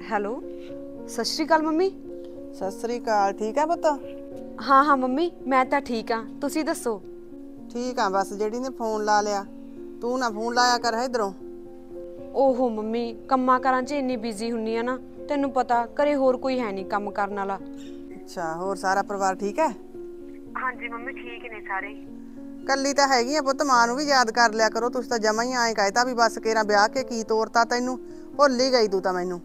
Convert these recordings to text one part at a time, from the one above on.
Hello, ਸਤਿ ਸ਼੍ਰੀ ਅਕਾਲ mummy. Sat Sri ਅਕਾਲ। ਠੀਕ ਆ ਪੁੱਤ? ਹਾਂ ਹਾਂ ਮੰਮੀ, ਮੈਂ ਤਾਂ ਠੀਕ ਆ, ਤੁਸੀਂ ਦੱਸੋ? ਠੀਕ ਆ, ਬਸ ਜਿਹੜੀ ਨੇ ਫੋਨ ਲਾ ਲਿਆ। ਤੂੰ ਨਾ ਫੋਨ ਲਾਇਆ ਕਰ ਇਧਰੋਂ। ਓਹੋ ਮੰਮੀ, ਕੰਮਾਂ ਕਾਰਾਂ 'ਚ ਇੰਨੀ ਬਿਜ਼ੀ ਹੁੰਨੀ ਆ ਨਾ, ਤੈਨੂੰ ਪਤਾ ਘਰੇ ਹੋਰ ਕੋਈ ਹੈ ਨਹੀਂ ਕੰਮ ਕਰਨ ਵਾਲਾ। ਅੱਛਾ, ਹੋਰ ਸਾਰਾ ਪਰਿਵਾਰ ਠੀਕ ਹੈ? ਹਾਂਜੀ ਮੰਮੀ, ਠੀਕ ਨੇ ਸਾਰੇ। ਕੱਲੀ ਤਾਂ ਹੈਗੀ ਆ ਪੁੱਤ, ਮਾਂ ਨੂੰ ਵੀ ਯਾਦ ਕਰ ਲਿਆ ਕਰੋ। ਤੁਸੀਂ ਤਾਂ ਜਮਾ ਹੀ ਐਂ ਕਹਿਤਾ ਵੀ ਬਸ ਕੇਰਾ ਵਿਆਹ ਕੇ ਕੀ ਤੋਰਤਾ ਤੈਨੂੰ, ਭੁੱਲ ਹੀ ਗਈ ਤੂੰ ਤਾਂ ਮੈਨੂੰ।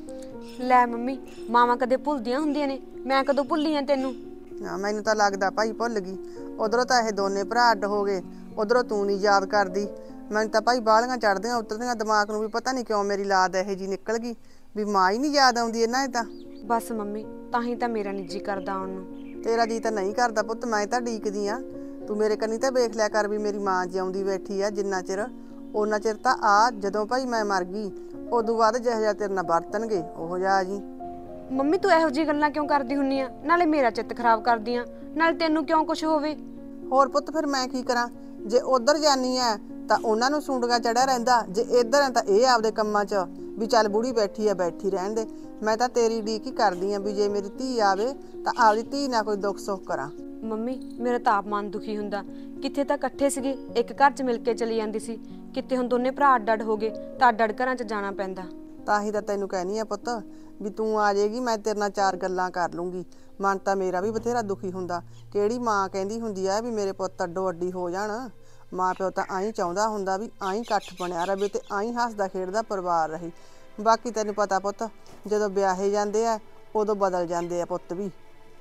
ਲੈ ਮੰਮੀ, ਮਾਵਾਂ ਕਦੇ ਭੁੱਲਦੀਆਂ ਹੁੰਦੀਆਂ ਨੇ? ਮੈਂ ਕਦੋਂ ਭੁੱਲੀ ਆ ਤੈਨੂੰ? ਹਾਂ, ਮੈਨੂੰ ਤਾਂ ਲੱਗਦਾ ਭਾਈ ਭੁੱਲ ਗਈ। ਉਧਰੋਂ ਤਾਂ ਇਹ ਦੋਨੇ ਭਰਾ ਅੱਡ ਹੋ ਗਏ, ਉਧਰੋਂ ਤੂੰ ਨਹੀਂ ਯਾਦ ਕਰਦੀ। ਮੈਨੂੰ ਤਾਂ ਭਾਈ ਬਾਹਲੀਆਂ ਚੜ੍ਹਦੀਆਂ ਉਤਰਦੀਆਂ ਦਿਮਾਗ ਨੂੰ, ਵੀ ਪਤਾ ਨਹੀਂ ਕਿਉਂ ਮੇਰੀ ਲਾਦ ਇਹੋ ਜਿਹੀ ਨਿਕਲ ਗਈ ਵੀ ਮਾਂ ਹੀ ਨਹੀਂ ਯਾਦ ਆਉਂਦੀ ਇਹਨਾਂ ਤਾਂ। ਬਸ ਮੰਮੀ, ਤਾਂ ਹੀ ਤਾਂ ਮੇਰਾ ਨਿੱਜੀ ਕਰਦਾ ਆਉਣ ਨੂੰ। ਤੇਰਾ ਜੀ ਤਾਂ ਨਹੀਂ ਕਰਦਾ ਪੁੱਤ, ਮੈਂ ਤਾਂ ਡੀਕਦੀ ਆ। ਤੂੰ ਮੇਰੇ ਕੰਨੀ ਤਾਂ ਵੇਖ ਲਿਆ ਕਰ ਵੀ ਮੇਰੀ ਮਾਂ ਜਿਉਂਦੀ ਬੈਠੀ ਆ। ਜਿੰਨਾ ਚਿਰ ਉਹਨਾਂ ਚਿਰ ਤਾਂ ਆ, ਜਦੋਂ ਭਾਈ ਮੈਂ ਮਰ ਗਈ ਉਦੋਂ ਬਾਅਦ ਜਿਹੋ ਜਿਹਾ ਤੇਰੇ ਨਾਲ ਵਰਤਣਗੇ ਉਹੋ ਜਿਹਾ ਜੀ। ਮੰਮੀ ਤੂੰ ਇਹੋ ਜਿਹੀ ਗੱਲਾਂ ਕਿਉਂ ਕਰਦੀ ਹੁੰਨੀ ਆ? ਨਾਲੇ ਮੇਰਾ ਚਿੱਤ ਖਰਾਬ ਕਰਦੀ ਆ, ਨਾਲੇ ਤੈਨੂੰ ਕਿਉਂ ਕੁਝ ਹੋਵੇ। ਹੋਰ ਪੁੱਤ ਫਿਰ ਮੈਂ ਕੀ ਕਰਾਂ? ਜੇ ਉਧਰ ਜਾਨੀ ਆ ਤਾਂ ਉਹਨਾਂ ਨੂੰ ਸੁੰਡਗਾ ਚੜਿਆ ਰਹਿੰਦਾ, ਜੇ ਇੱਧਰ ਆ ਤਾਂ ਇਹ ਆਪਦੇ ਕੰਮਾਂ 'ਚ ਵੀ ਚੱਲ ਬੁੜੀ ਬੈਠੀ ਆ ਬੈਠੀ ਰਹਿਣ ਦੇ। ਮੈਂ ਤਾਂ ਤੇਰੀ ਉਡੀਕ ਹੀ ਕਰਦੀ ਆ ਵੀ ਜੇ ਮੇਰੀ ਧੀ ਆਵੇ ਤਾਂ ਆਪਦੀ ਧੀ ਨਾਲ ਕੋਈ ਦੁੱਖ ਸੁੱਖ ਕਰਾਂ। ਮੰਮੀ ਮੇਰਾ ਤਾਂ ਆਪ ਮਨ ਦੁਖੀ ਹੁੰਦਾ। ਕਿੱਥੇ ਤਾਂ ਇਕੱਠੇ ਸੀਗੇ, ਇੱਕ ਘਰ 'ਚ ਮਿਲ ਕੇ ਚਲੀ ਜਾਂਦੀ ਸੀ, ਕਿਤੇ ਹੁਣ ਦੋਨੇ ਭਰਾ ਅੱਡ ਅੱਡ ਹੋ ਗਏ ਤਾਂ ਅੱਡ ਅੱਡ ਘਰਾਂ 'ਚ ਜਾਣਾ ਪੈਂਦਾ। ਤਾਂ ਹੀ ਤਾਂ ਤੈਨੂੰ ਕਹਿਨੀ ਆ ਪੁੱਤ ਵੀ ਤੂੰ ਆ ਜਾਏਗੀ, ਮੈਂ ਤੇਰੇ ਨਾਲ ਚਾਰ ਗੱਲਾਂ ਕਰ ਲੂੰਗੀ। ਮਨ ਤਾਂ ਮੇਰਾ ਵੀ ਬਥੇਰਾ ਦੁਖੀ ਹੁੰਦਾ। ਕਿਹੜੀ ਮਾਂ ਕਹਿੰਦੀ ਹੁੰਦੀ ਆ ਵੀ ਮੇਰੇ ਪੁੱਤ ਅੱਡੋ ਅੱਡੀ ਹੋ ਜਾਣ? ਮਾਂ ਪਿਓ ਤਾਂ ਆਈ ਚਾਹੁੰਦਾ ਹੁੰਦਾ ਵੀ ਆਈ ਇਕੱਠ ਬਣਿਆ ਰਵੇ ਤੇ ਆਈ ਹੱਸਦਾ ਖੇਡਦਾ ਪਰਿਵਾਰ ਰਹੇ। ਬਾਕੀ ਤੈਨੂੰ ਪਤਾ ਪੁੱਤ, ਜਦੋਂ ਵਿਆਹੇ ਜਾਂਦੇ ਆ ਉਦੋਂ ਬਦਲ ਜਾਂਦੇ ਆ ਪੁੱਤ ਵੀ।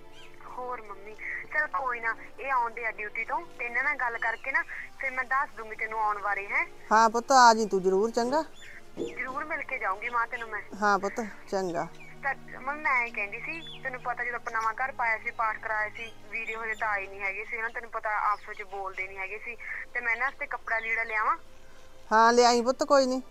ਹੋਰ ਮੰਮੀ ਚਲ ਕੋਈ ਨਾ, ਇਹ ਆਉਂਦੇ ਆ ਡਿਊਟੀ ਤੋਂ ਤੇ ਇਹਨਾਂ ਨਾਲ ਗੱਲ ਕਰਕੇ ਨਾ ਫਿਰ ਮੈਂ ਦੱਸ ਦੂੰਗੀ ਤੈਨੂੰ ਆਉਣ ਬਾਰੇ। ਹੈ ਹਾਂ ਪੁੱਤ, ਆ ਜੀ ਤੂੰ ਜ਼ਰੂਰ। ਚੰਗਾ, ਜ਼ਰੂਰ ਮਿਲ ਕੇ ਜਾਊਂਗੀ ਮਾਂ ਤੈਨੂੰ ਮੈਂ। ਹਾਂ ਪੁੱਤ ਚੰਗਾ। ਮੰਮੀ ਮੈਂ ਇਹ ਕਹਿੰਦੀ ਸੀ, ਤੈਨੂੰ ਪਤਾ ਜਦੋਂ ਆਪਾਂ ਨਵਾਂ ਘਰ ਪਾਇਆ ਸੀ, ਪਾਠ ਕਰਾਇਆ ਸੀ, ਵੀਡੀਓ ਹਜੇ ਤਾਂ ਆਈ ਨਹੀਂ ਹੈਗੀ ਸੀ ਨਾ, ਤੈਨੂੰ ਪਤਾ ਆਪਸ ਵਿੱਚ ਬੋਲਦੇ ਨਹੀਂ ਹੈਗੇ ਸੀ, ਤੇ ਮੈਂ ਨਾ ਵਾਸਤੇ ਕੱਪੜਾ ਲੀੜਾ ਲਿਆਵਾਂ। ਹਾਂ ਲਿਆਈ ਪੁੱਤ, ਕੋਈ ਨਹੀਂ।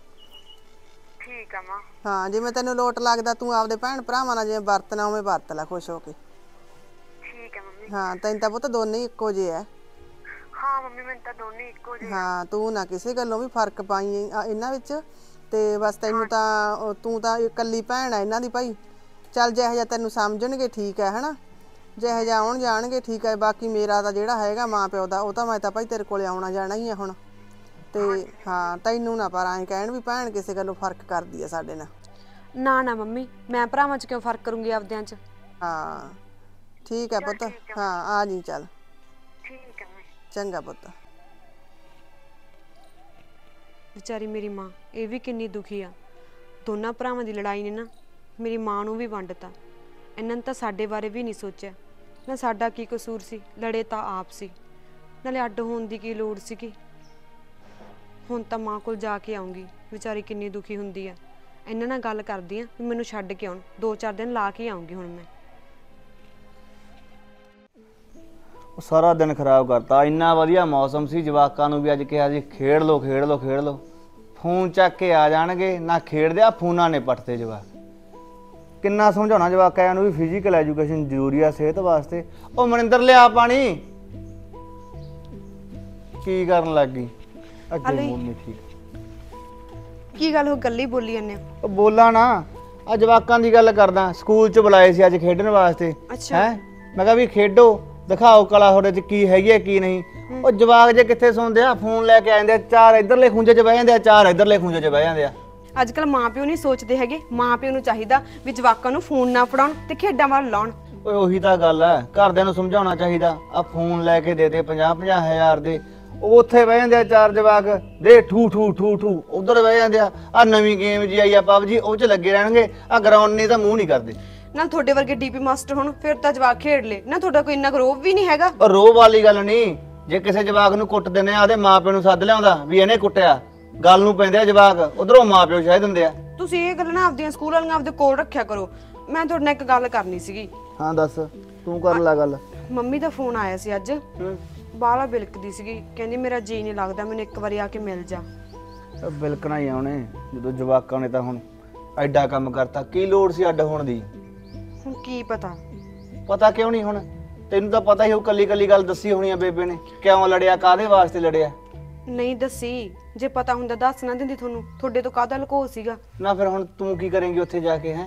ਠੀਕ ਆ ਮਾਂ। ਹਾਂ, ਜਿਵੇਂ ਤੈਨੂੰ ਲੋਟ ਲੱਗਦਾ ਤੂੰ ਆਪਦੇ ਭੈਣ ਭਰਾਵਾਂ ਨਾਲ ਜਿਵੇਂ ਵਰਤਣਾ ਉਵੇਂ ਵਰਤ ਲੈ ਖੁਸ਼ ਹੋ ਕੇ। ਠੀਕ ਹੈ ਮੰਮੀ। ਹਾਂ, ਤੈਨੂੰ ਤਾਂ ਪੁੱਤ ਦੋਨੇ ਹੀ ਇੱਕੋ ਜਿਹੇ ਆ। ਹਾਂ ਮੰਮੀ, ਮੈਨੂੰ ਤਾਂ ਦੋਨੇ ਇੱਕੋ ਜਿਹੇ। ਹਾਂ, ਤੂੰ ਨਾ ਕਿਸੇ ਗੱਲੋਂ ਵੀ ਫਰਕ ਪਾਈ ਇਹਨਾਂ ਵਿੱਚ। ਤੇ ਬਸ ਤੈਨੂੰ ਤਾਂ, ਤੂੰ ਤਾਂ ਇਕੱਲੀ ਭੈਣ ਆ ਇਹਨਾਂ ਦੀ ਭਾਈ। ਚੱਲ ਜਿਹੋ ਜਿਹਾ ਤੈਨੂੰ ਸਮਝਣਗੇ ਠੀਕ ਹੈ, ਹਨਾ, ਜਿਹੋ ਜਿਹਾ ਆਉਣ ਜਾਣਗੇ ਠੀਕ ਹੈ। ਬਾਕੀ ਮੇਰਾ ਤਾਂ ਜਿਹੜਾ ਹੈਗਾ ਮਾਂ ਪਿਓ ਦਾ, ਉਹ ਤਾਂ ਮੈਂ ਤਾਂ ਭਾਈ ਤੇਰੇ ਕੋਲੇ ਆਉਣਾ ਜਾਣਾ ਹੀ ਆ ਹੁਣ। ਤੇ ਹਾਂ, ਤੈਨੂੰ ਨਾ ਪਰ ਐਂ ਕਹਿਣ ਵੀ ਭੈਣ ਕਿਸੇ ਗੱਲੋਂ ਫਰਕ ਕਰਦੀ ਆ ਸਾਡੇ ਨਾਲ। ਨਾ ਨਾ ਮੰਮੀ, ਮੈਂ ਭਰਾਵਾਂ 'ਚ ਕਿਉਂ ਫਰਕ ਕਰੂੰਗੀ ਆਪਦਿਆਂ 'ਚ। ਹਾਂ ਠੀਕ ਹੈ ਪੁੱਤ। ਹਾਂ ਆ ਜੀ, ਚੱਲ ਠੀਕ ਹੈ। ਚੰਗਾ ਪੁੱਤ। ਵਿਚਾਰੀ ਮੇਰੀ ਮਾਂ, ਇਹ ਵੀ ਕਿੰਨੀ ਦੁਖੀ ਆ। ਦੋਨਾਂ ਭਰਾਵਾਂ ਦੀ ਲੜਾਈ ਨੇ ਨਾ ਮੇਰੀ ਮਾਂ ਨੂੰ ਵੀ ਵੰਡਤਾ। ਇਹਨਾਂ ਨੇ ਤਾਂ ਸਾਡੇ ਬਾਰੇ ਵੀ ਨਹੀਂ ਸੋਚਿਆ। ਨਾ ਸਾਡਾ ਕੀ ਕਸੂਰ ਸੀ, ਲੜੇ ਤਾਂ ਆਪ ਸੀ, ਨਾਲੇ ਅੱਡ ਹੋਣ ਦੀ ਕੀ ਲੋੜ ਸੀਗੀ। ਹੁਣ ਤਾਂ ਮਾਂ ਕੋਲ ਜਾ ਕੇ ਆਉਂਗੀ, ਵਿਚਾਰੀ ਕਿੰਨੀ ਦੁਖੀ ਹੁੰਦੀ ਆ। ਇਹਨਾਂ ਨਾਲ ਗੱਲ ਕਰਦੀ ਆ ਵੀ ਮੈਨੂੰ ਛੱਡ ਕੇ ਆਉਣ, 2-4 ਦਿਨ ਲਾ ਕੇ ਆਉਂਗੀ ਹੁਣ ਮੈਂ। ਸਾਰਾ ਦਿਨ ਖਰਾਬ ਕਰਤਾ। ਇੰਨਾ ਵਧੀਆ ਮੌਸਮ ਸੀ, ਜਵਾਕਾਂ ਨੂੰ ਵੀ ਅੱਜ ਕਿਹਾ ਜੀ ਖੇਡ ਲਓ ਖੇਡ ਲਓ ਖੇਡ ਲਓ। ਫੋਨ ਚੱਕ ਕੇ ਆ ਜਾਣਗੇ, ਨਾ ਖੇਡਦੇ ਆ, ਫੋਨਾਂ ਨੇ ਪੱਟਦੇ ਜਵਾਕ। ਕਿੰਨਾ ਸਮਝਾਉਣਾ ਜਵਾਕਾਂ ਨੂੰ ਵੀ ਫਿਜ਼ੀਕਲ ਐਜੂਕੇਸ਼ਨ ਜ਼ਰੂਰੀ ਆ ਸਿਹਤ ਵਾਸਤੇ। ਉਹ ਮਨਿੰਦਰ ਲਿਆ ਪਾਣੀ। ਕੀ ਕਰਨ ਲੱਗ ਗਈ? ਅੱਗੇ ਮੂੰਹ ਨਹੀਂ ਠੀਕ। ਕੀ ਗੱਲ ਹੋ, ਗੱਲੀ ਬੋਲੀ ਜਾਂਦੇ? ਉਹ ਬੋਲਾਂ ਨਾ, ਆ ਜਵਾਕਾਂ ਦੀ ਗੱਲ ਕਰਦਾ। ਸਕੂਲ 'ਚ ਬੁਲਾਏ ਸੀ ਅੱਜ ਖੇਡਣ ਵਾਸਤੇ। ਅੱਛਾ। ਮੈਂ ਕਿਹਾ ਵੀ ਖੇਡੋ, ਦਿਖਾਓ ਕਲਾ ਤੁਹਾਡੇ 'ਚ ਕੀ ਹੈਗੀ ਹੈ ਕੀ ਨਹੀਂ। ਉਹ ਜਵਾਕ ਜੇ ਕਿੱਥੇ ਸੌਂਦੇ ਆ, ਫੋਨ ਲੈ ਕੇ ਆ ਜਾਂਦੇ ਆ, 4 ਇੱਧਰਲੇ ਖੂੰਜੇ 'ਚ ਬਹਿ ਜਾਂਦੇ ਆ, 4 ਇੱਧਰਲੇ ਖੂੰਜੇ 'ਚ ਬਹਿ ਜਾਂਦੇ ਆ। ਅੱਜ ਕੱਲ ਮਾਂ ਪਿਓ ਨਹੀਂ ਸੋਚਦੇ ਹੈਗੇ। ਮਾਂ ਪਿਓ ਨੂੰ ਚਾਹੀਦਾ ਵੀ ਜਵਾਕਾਂ ਨੂੰ ਫੋਨ ਨਾ ਫੜਾਉਣ ਤੇ ਖੇਡਾਂ ਵੱਲ ਲਾਉਣ। ਓਏ ਉਹੀ ਤਾਂ ਗੱਲ ਹੈ, ਘਰਦਿਆਂ ਨੂੰ ਸਮਝਾਉਣਾ ਚਾਹੀਦਾ। ਆ ਫੋਨ ਲੈ ਕੇ ਦੇ 50-50 ਹਜ਼ਾਰ ਦੇ, ਉੱਥੇ ਬਹਿ ਜਾਂਦੇ ਆ 4 ਜਵਾਕ ਦੇ ਠੂ ਠੂ ਠੂ ਠੂ, ਉਧਰ ਬਹਿ ਜਾਂਦੇ ਆ। ਆ ਨਵੀਂ ਗੇਮ ਜੀ ਆਈ ਆ ਪਬਜੀ, ਉਹ 'ਚ ਲੱਗੇ ਰਹਿਣਗੇ। ਆ ਗਰਾਊਂਡ ਨੇ ਤਾਂ ਮੂੰਹ ਨਹੀਂ ਕਰਦੇ। ਨਾ ਤੁਹਾਡੇ ਵਰਗੇ ਡੀਪੀ ਮਾਸਟਰ ਹੁਣ ਫਿਰ ਤਾਂ ਜਵਾਕ ਖੇਡ ਲੇ ਨਾ, ਤੁਹਾਡਾ ਕੋਈ ਇੰਨਾ ਰੋਬ ਵੀ ਨਹੀਂ ਹੈਗਾ। ਪਰ ਰੋਹ ਵਾਲੀ ਗੱਲ ਨਹੀਂ। ਜੇ ਕਿਸੇ ਜਵਾਕ ਨੂੰ ਕੁੱਟ ਦਿੰਦੇ ਆ, ਆਦੇ ਮਾਂ ਪਿਓ ਨੂੰ ਸੱਦ ਲਿਆਉਂਦਾ ਵੀ ਇਹਨੇ ਕੁੱਟਿਆ, ਗੱਲ ਨੂੰ ਪੈਂਦੇ ਆ ਜਵਾਕ, ਉਧਰੋਂ ਮਾਂ ਪਿਓ ਸ਼ਾਇਦ ਦਿੰਦੇ ਆ। ਤੁਸੀਂ ਇਹ ਗੱਲ ਨਾ ਆਪਦੀਆਂ ਸਕੂਲ ਵਾਲੀਆਂ ਆਪਦੇ ਕੋਲ ਰੱਖਿਆ ਕਰੋ। ਮੈਂ ਤੁਹਾਡੇ ਨਾਲ ਇੱਕ ਗੱਲ ਕਰਨੀ ਸੀਗੀ। ਹਾਂ ਦੱਸ, ਤੂੰ ਕਰ ਲੈ ਗੱਲ। ਮੰਮੀ ਦਾ ਫੋਨ ਆਇਆ ਸੀ ਅੱਜ, ਬਾਹਲਾ ਬਿਲਕਦੀ ਸੀਗੀ, ਕਹਿੰਦੀ ਮੇਰਾ ਜੀ ਨਹੀਂ ਲੱਗਦਾ, ਮੈਨੂੰ ਇੱਕ ਵਾਰੀ ਆ ਕੇ ਮਿਲ ਜਾ। ਬਿਲਕਣਾ ਹੀ ਆਉਣੇ, ਜਦੋਂ ਜਵਾਕਾਂ ਨੇ ਤਾਂ ਹੁਣ ਐਡਾ ਕੰਮ ਕਰਤਾ, ਕੀ ਲੋੜ ਸੀ ਅੱਡ ਹੋਣ ਦੀ? ਹੁਣ ਕੀ ਪਤਾ। ਪਤਾ ਕਿਉਂ ਨਹੀਂ? ਹੁਣ ਤੈਨੂੰ ਤਾਂ ਪਤਾ ਹੀ ਉਹ ਕੱਲੀ ਕੱਲੀ ਗੱਲ ਦੱਸੀ ਹੋਣੀ ਆ ਬੇਬੇ ਨੇ, ਕਿਉਂ ਲੜਿਆ, ਕਾਹਦੇ ਵਾਸਤੇ ਲੜਿਆ। ਨਹੀਂ ਦੱਸੀ, ਜੇ ਪਤਾ ਹੁੰਦਾ ਦੱਸ ਨਾ ਦਿੰਦੀ ਤੁਹਾਨੂੰ। ਤੁਹਾਡੇ ਤੋਂ ਕਾਹਦਾ ਲੁਕੋ ਸੀਗਾ। ਨਾ ਫਿਰ ਹੁਣ ਤੂੰ ਕੀ ਕਰੇਂਗੀ ਉੱਥੇ ਜਾ ਕੇ? ਹੈ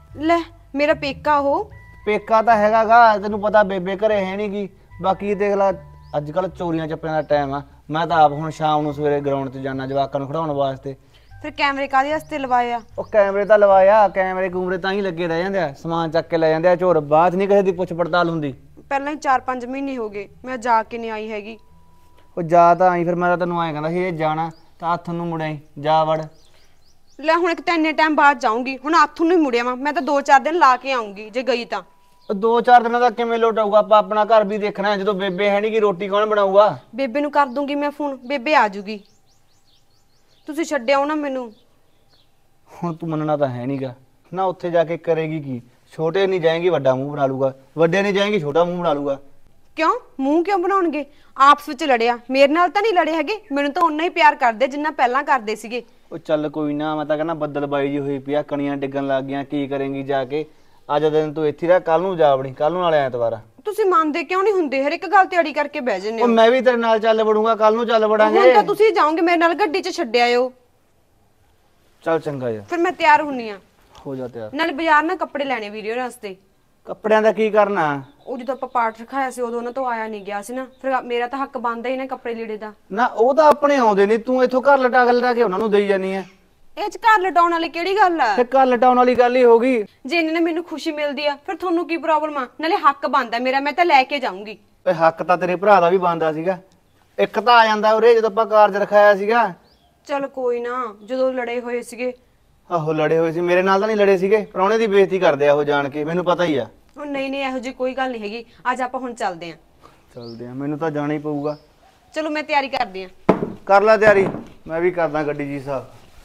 ਲੈ ਮੇਰਾ ਪੇਕਾ ਉਹ। ਪੇਕਾ ਤਾਂ ਹੈਗਾਗਾ, ਤੈਨੂੰ ਪਤਾ ਬੇਬੇ ਘਰੇ ਹੈ ਨੀ ਗੀ। ਬਾਕੀ ਦੇਖ ਲੈ ਅੱਜ ਕੱਲ ਚੋਰੀਆਂ ਚੱਪਿਆਂ ਦਾ ਟਾਈਮ ਆ। ਮੈਂ ਤਾਂ ਆਪ ਹੁਣ ਸ਼ਾਮ ਨੂੰ ਸਵੇਰੇ ਗਰਾਊਂਡ 'ਤੇ ਜਾਣਾ ਜਵਾਕਾਂ ਨੂੰ ਖਿਡਾਉਣ ਵਾਸਤੇ। ਫਿਰ ਕੈਮਰੇ ਕਾਹਦੇ ਵਾਸਤੇ ਲਵਾਏ ਆ? ਉਹ ਕੈਮਰੇ ਤਾਂ ਲਵਾਇਆ, ਕੈਮਰੇ ਕੂਮਰੇ ਤਾਂ ਹੀ ਲੱਗੇ ਰਹਿ ਜਾਂਦੇ ਆ, ਸਮਾਨ ਚੱਕ ਕੇ ਲੈ ਜਾਂਦੇ ਆ ਚੋਰ। ਬਾਅਦ ਨਹੀਂ ਕਿਸੇ ਦੀ ਪੁੱਛ ਪੜਤਾਲ ਹੁੰਦੀ। ਪਹਿਲਾਂ ਹੀ 4-5 ਮਹੀਨੇ ਹੋ ਗਏ ਮੈਂ ਜਾ ਕੇ ਨਹੀਂ ਆਈ ਹੈਗੀ। ਉਹ ਜਾ ਤਾਂ ਆਈ, ਫਿਰ ਮੈਂ ਤਾਂ ਤੈਨੂੰ ਐਂ ਕਹਿੰਦਾ ਸੀ ਇਹ ਜਾਣਾ ਤਾਂ ਹੱਥ ਨੂੰ ਮੁੜਿਆ ਜਾ ਵੜ। ਲੈ ਹੁਣ ਇੱਕ ਤਾਂ ਇੰਨੇ ਟਾਈਮ ਬਾਅਦ ਜਾਊਂਗੀ, ਹੁਣ ਹੱਥ ਨੂੰ ਹੀ ਮੁੜਿਆ ਮੈਂ ਤਾਂ 2-4 ਦਿਨ ਲਾ ਕੇ ਆਉਂਗੀ ਜੇ ਗਈ ਤਾਂ। 2-4 ਦਿਨਾਂ ਦਾ ਕਿਵੇਂ ਲੋਟ ਆਊਗਾ? ਆਪਾਂ ਆਪਣਾ ਘਰ ਵੀ ਦੇਖਣਾ। ਜਦੋਂ ਬੇਬੇ ਹੈ ਨੀ ਗੀ ਰੋਟੀ ਕੌਣ ਬਣਾਊਗਾ? ਬੇਬੇ ਨੂੰ ਕਰ ਦੂੰਗੀ ਮੈਂ ਫੋਨ, ਬੇਬੇ ਆ ਜੂਗੀ। ਤੁਸੀਂ ਛੱਡਿਆਓ ਨਾ ਮੈਨੂੰ। ਹੁਣ ਤੂੰ ਮੰਨਣਾ ਤਾਂ ਹੈ ਨਹੀਂਗਾ ਨਾ। ਉੱਥੇ ਜਾ ਕੇ ਕਰੇਗੀ ਕੀ? ਛੋਟੇ ਨਹੀਂ ਜਾਏਗੀ ਵੱਡਾ ਮੂੰਹ ਬਣਾ ਲੂਗਾ, ਵੱਡੇ ਨਹੀਂ ਜਾਏਗੀ ਛੋਟਾ ਮੂੰਹ ਬਣਾ ਲੂਗਾ। ਕਿਉਂ ਮੂੰਹ ਕਿਉਂ ਬਣਾਉਣਗੇ? ਆਪਸ ਵਿੱਚ ਲੜਿਆ, ਮੇਰੇ ਨਾਲ ਤਾਂ ਨਹੀਂ ਲੜੇ ਹੈਗੇ। ਮੈਨੂੰ ਤਾਂ ਓਨਾ ਹੀ ਪਿਆਰ ਕਰਦੇ ਜਿੰਨਾ ਪਹਿਲਾਂ ਕਰਦੇ ਸੀਗੇ। ਉਹ ਚੱਲ ਕੋਈ ਨਾ, ਮੈਂ ਤਾਂ ਕਹਿੰਦਾ ਬੱਦਲਬਾਈ ਜੀ ਹੋਈ ਪਿਆ, ਕਣੀਆਂ ਡਿੱਗਣ ਲੱਗ ਗਈਆਂ। ਕੀ ਕਰੇਂਗੀ ਜਾ ਕੇ? ਅੱਜ ਦਿਨ ਤੂੰ ਇੱਥੇ ਰਹਿ, ਕੱਲ ਨੂੰ ਜਾ ਵੜੀ, ਕੱਲ ਨੂੰ ਨਾਲੇ ਐਤਵਾਰ ਆ। ਤੁਸੀਂ ਮੰਨਦੇ ਕਿਉਂ ਨਹੀਂ ਹੁੰਦੇ? ਹਰ ਇੱਕ ਗੱਲ ਤੇ ਅੜੀ ਕਰਕੇ ਬਹਿ ਜੰਨੇ ਉਹ ਹੋ। ਮੈਂ ਵੀ ਤੇਰੇ ਨਾਲ ਚੱਲ ਵੜੂੰਗਾ, ਕੱਲ ਨੂੰ ਚੱਲ ਹੁਣ ਵੜਾਂਗੇ। ਤਾਂ ਤੁਸੀਂ ਜਾਓਗੇ ਮੇਰੇ ਨਾਲ, ਗੱਡੀ 'ਚ ਛੱਡਿਆਓ। ਚੱਲ ਚੰਗਾ ਯਾਰ, ਫਿਰ ਮੈਂ ਤਿਆਰ ਹੁੰਨੀ ਆ। ਹੋ ਜਾ ਤਿਆਰ। ਨਾਲੇ ਬਾਜ਼ਾਰ ਨਾ ਕੱਪੜੇ ਲੈਣੇ ਵੀਡੀਓ ਵਾਸਤੇ। ਕੱਪੜਿਆਂ ਦਾ ਕੀ ਕਰਨਾ? ਉਹ ਜਦੋਂ ਆਪਾਂ ਪਾਠ ਰਖਾਇਆ ਸੀ ਉਦੋਂ ਉਹਨਾਂ ਤੋਂ ਆਇਆ ਨਹੀਂ ਗਿਆ ਸੀ ਨਾ, ਫਿਰ ਮੇਰਾ ਤਾਂ ਹੱਕ ਬਣਦਾ ਹੀ ਨਾ ਕੱਪੜੇ ਲੀੜੇ ਦਾ। ਨਾ ਉਹ ਤਾਂ ਆਪਣੇ ਆਉਂਦੇ ਨਹੀਂ, ਤੂੰ ਇੱਥੋਂ ਘਰ ਲਟਾ ਕੇ ਉਹਨਾਂ ਨੂੰ ਦੇਈ ਜਾਨੀ ਆ। ਇਹ 'ਚ ਘਰ ਲਟਾਉਣ ਵਾਲੀ ਕਿਹੜੀ ਗੱਲ ਆ? ਤੇ ਘਰ ਲਟਾਉਣ ਵਾਲੀ ਗੱਲ ਹੀ ਹੋ ਗਈ। ਜੇ ਇਹਨਾਂ ਨੇ ਮੈਨੂੰ ਖੁਸ਼ੀ ਮਿਲਦੀ ਆ ਫਿਰ ਤੁਹਾਨੂੰ ਕੀ ਪ੍ਰੋਬਲਮ ਆ? ਨਾਲੇ ਹੱਕ ਬਣਦਾ ਮੇਰਾ, ਮੈਂ ਤਾਂ ਲੈ ਕੇ ਜਾਊਂਗੀ। ਓਏ ਹੱਕ ਤਾਂ ਤੇਰੇ ਭਰਾ ਦਾ ਵੀ ਬਣਦਾ ਸੀਗਾ। ਇੱਕ ਤਾਂ ਆ ਜਾਂਦਾ ਉਰੇ ਜਦੋਂ ਆਪਾਂ ਕਾਰਜ ਰਖਾਇਆ ਸੀਗਾ। ਚਲ ਕੋਈ ਨਾ, ਜਦੋਂ ਲੜੇ ਹੋਏ ਸੀਗੇ। ਆਹੋ ਲੜੇ ਹੋਏ ਸੀ, ਮੇਰੇ ਨਾਲ ਤਾਂ ਨਹੀਂ ਲੜੇ ਸੀਗੇ। ਪ੍ਰਾਹੁਣੇ ਦੀ ਬੇਇੱਜ਼ਤੀ ਕਰਦੇ ਆ ਉਹ ਜਾਣ ਕੇ, ਮੈਨੂੰ ਪਤਾ ਹੀ ਆ। ਉਹ ਨਹੀਂ ਇਹੋ ਜਿਹੀ ਕੋਈ ਗੱਲ ਨਹੀਂ ਹੈਗੀ। ਅੱਜ ਆਪਾਂ ਹੁਣ ਚੱਲਦੇ ਆਂ। ਚੱਲਦੇ ਆ, ਮੈਨੂੰ ਤਾਂ ਜਾਣਾ ਹੀ ਪਊਗਾ। ਚਲੋ ਮੈਂ ਤਿਆਰੀ ਕਰਦੀ ਆਂ। ਕਰ ਲੈ ਤਿਆਰੀ, ਮੈਂ ਵੀ ਕਰਦਾ ਗੱਡੀ ਜੀ ਸਾਹਿਬ।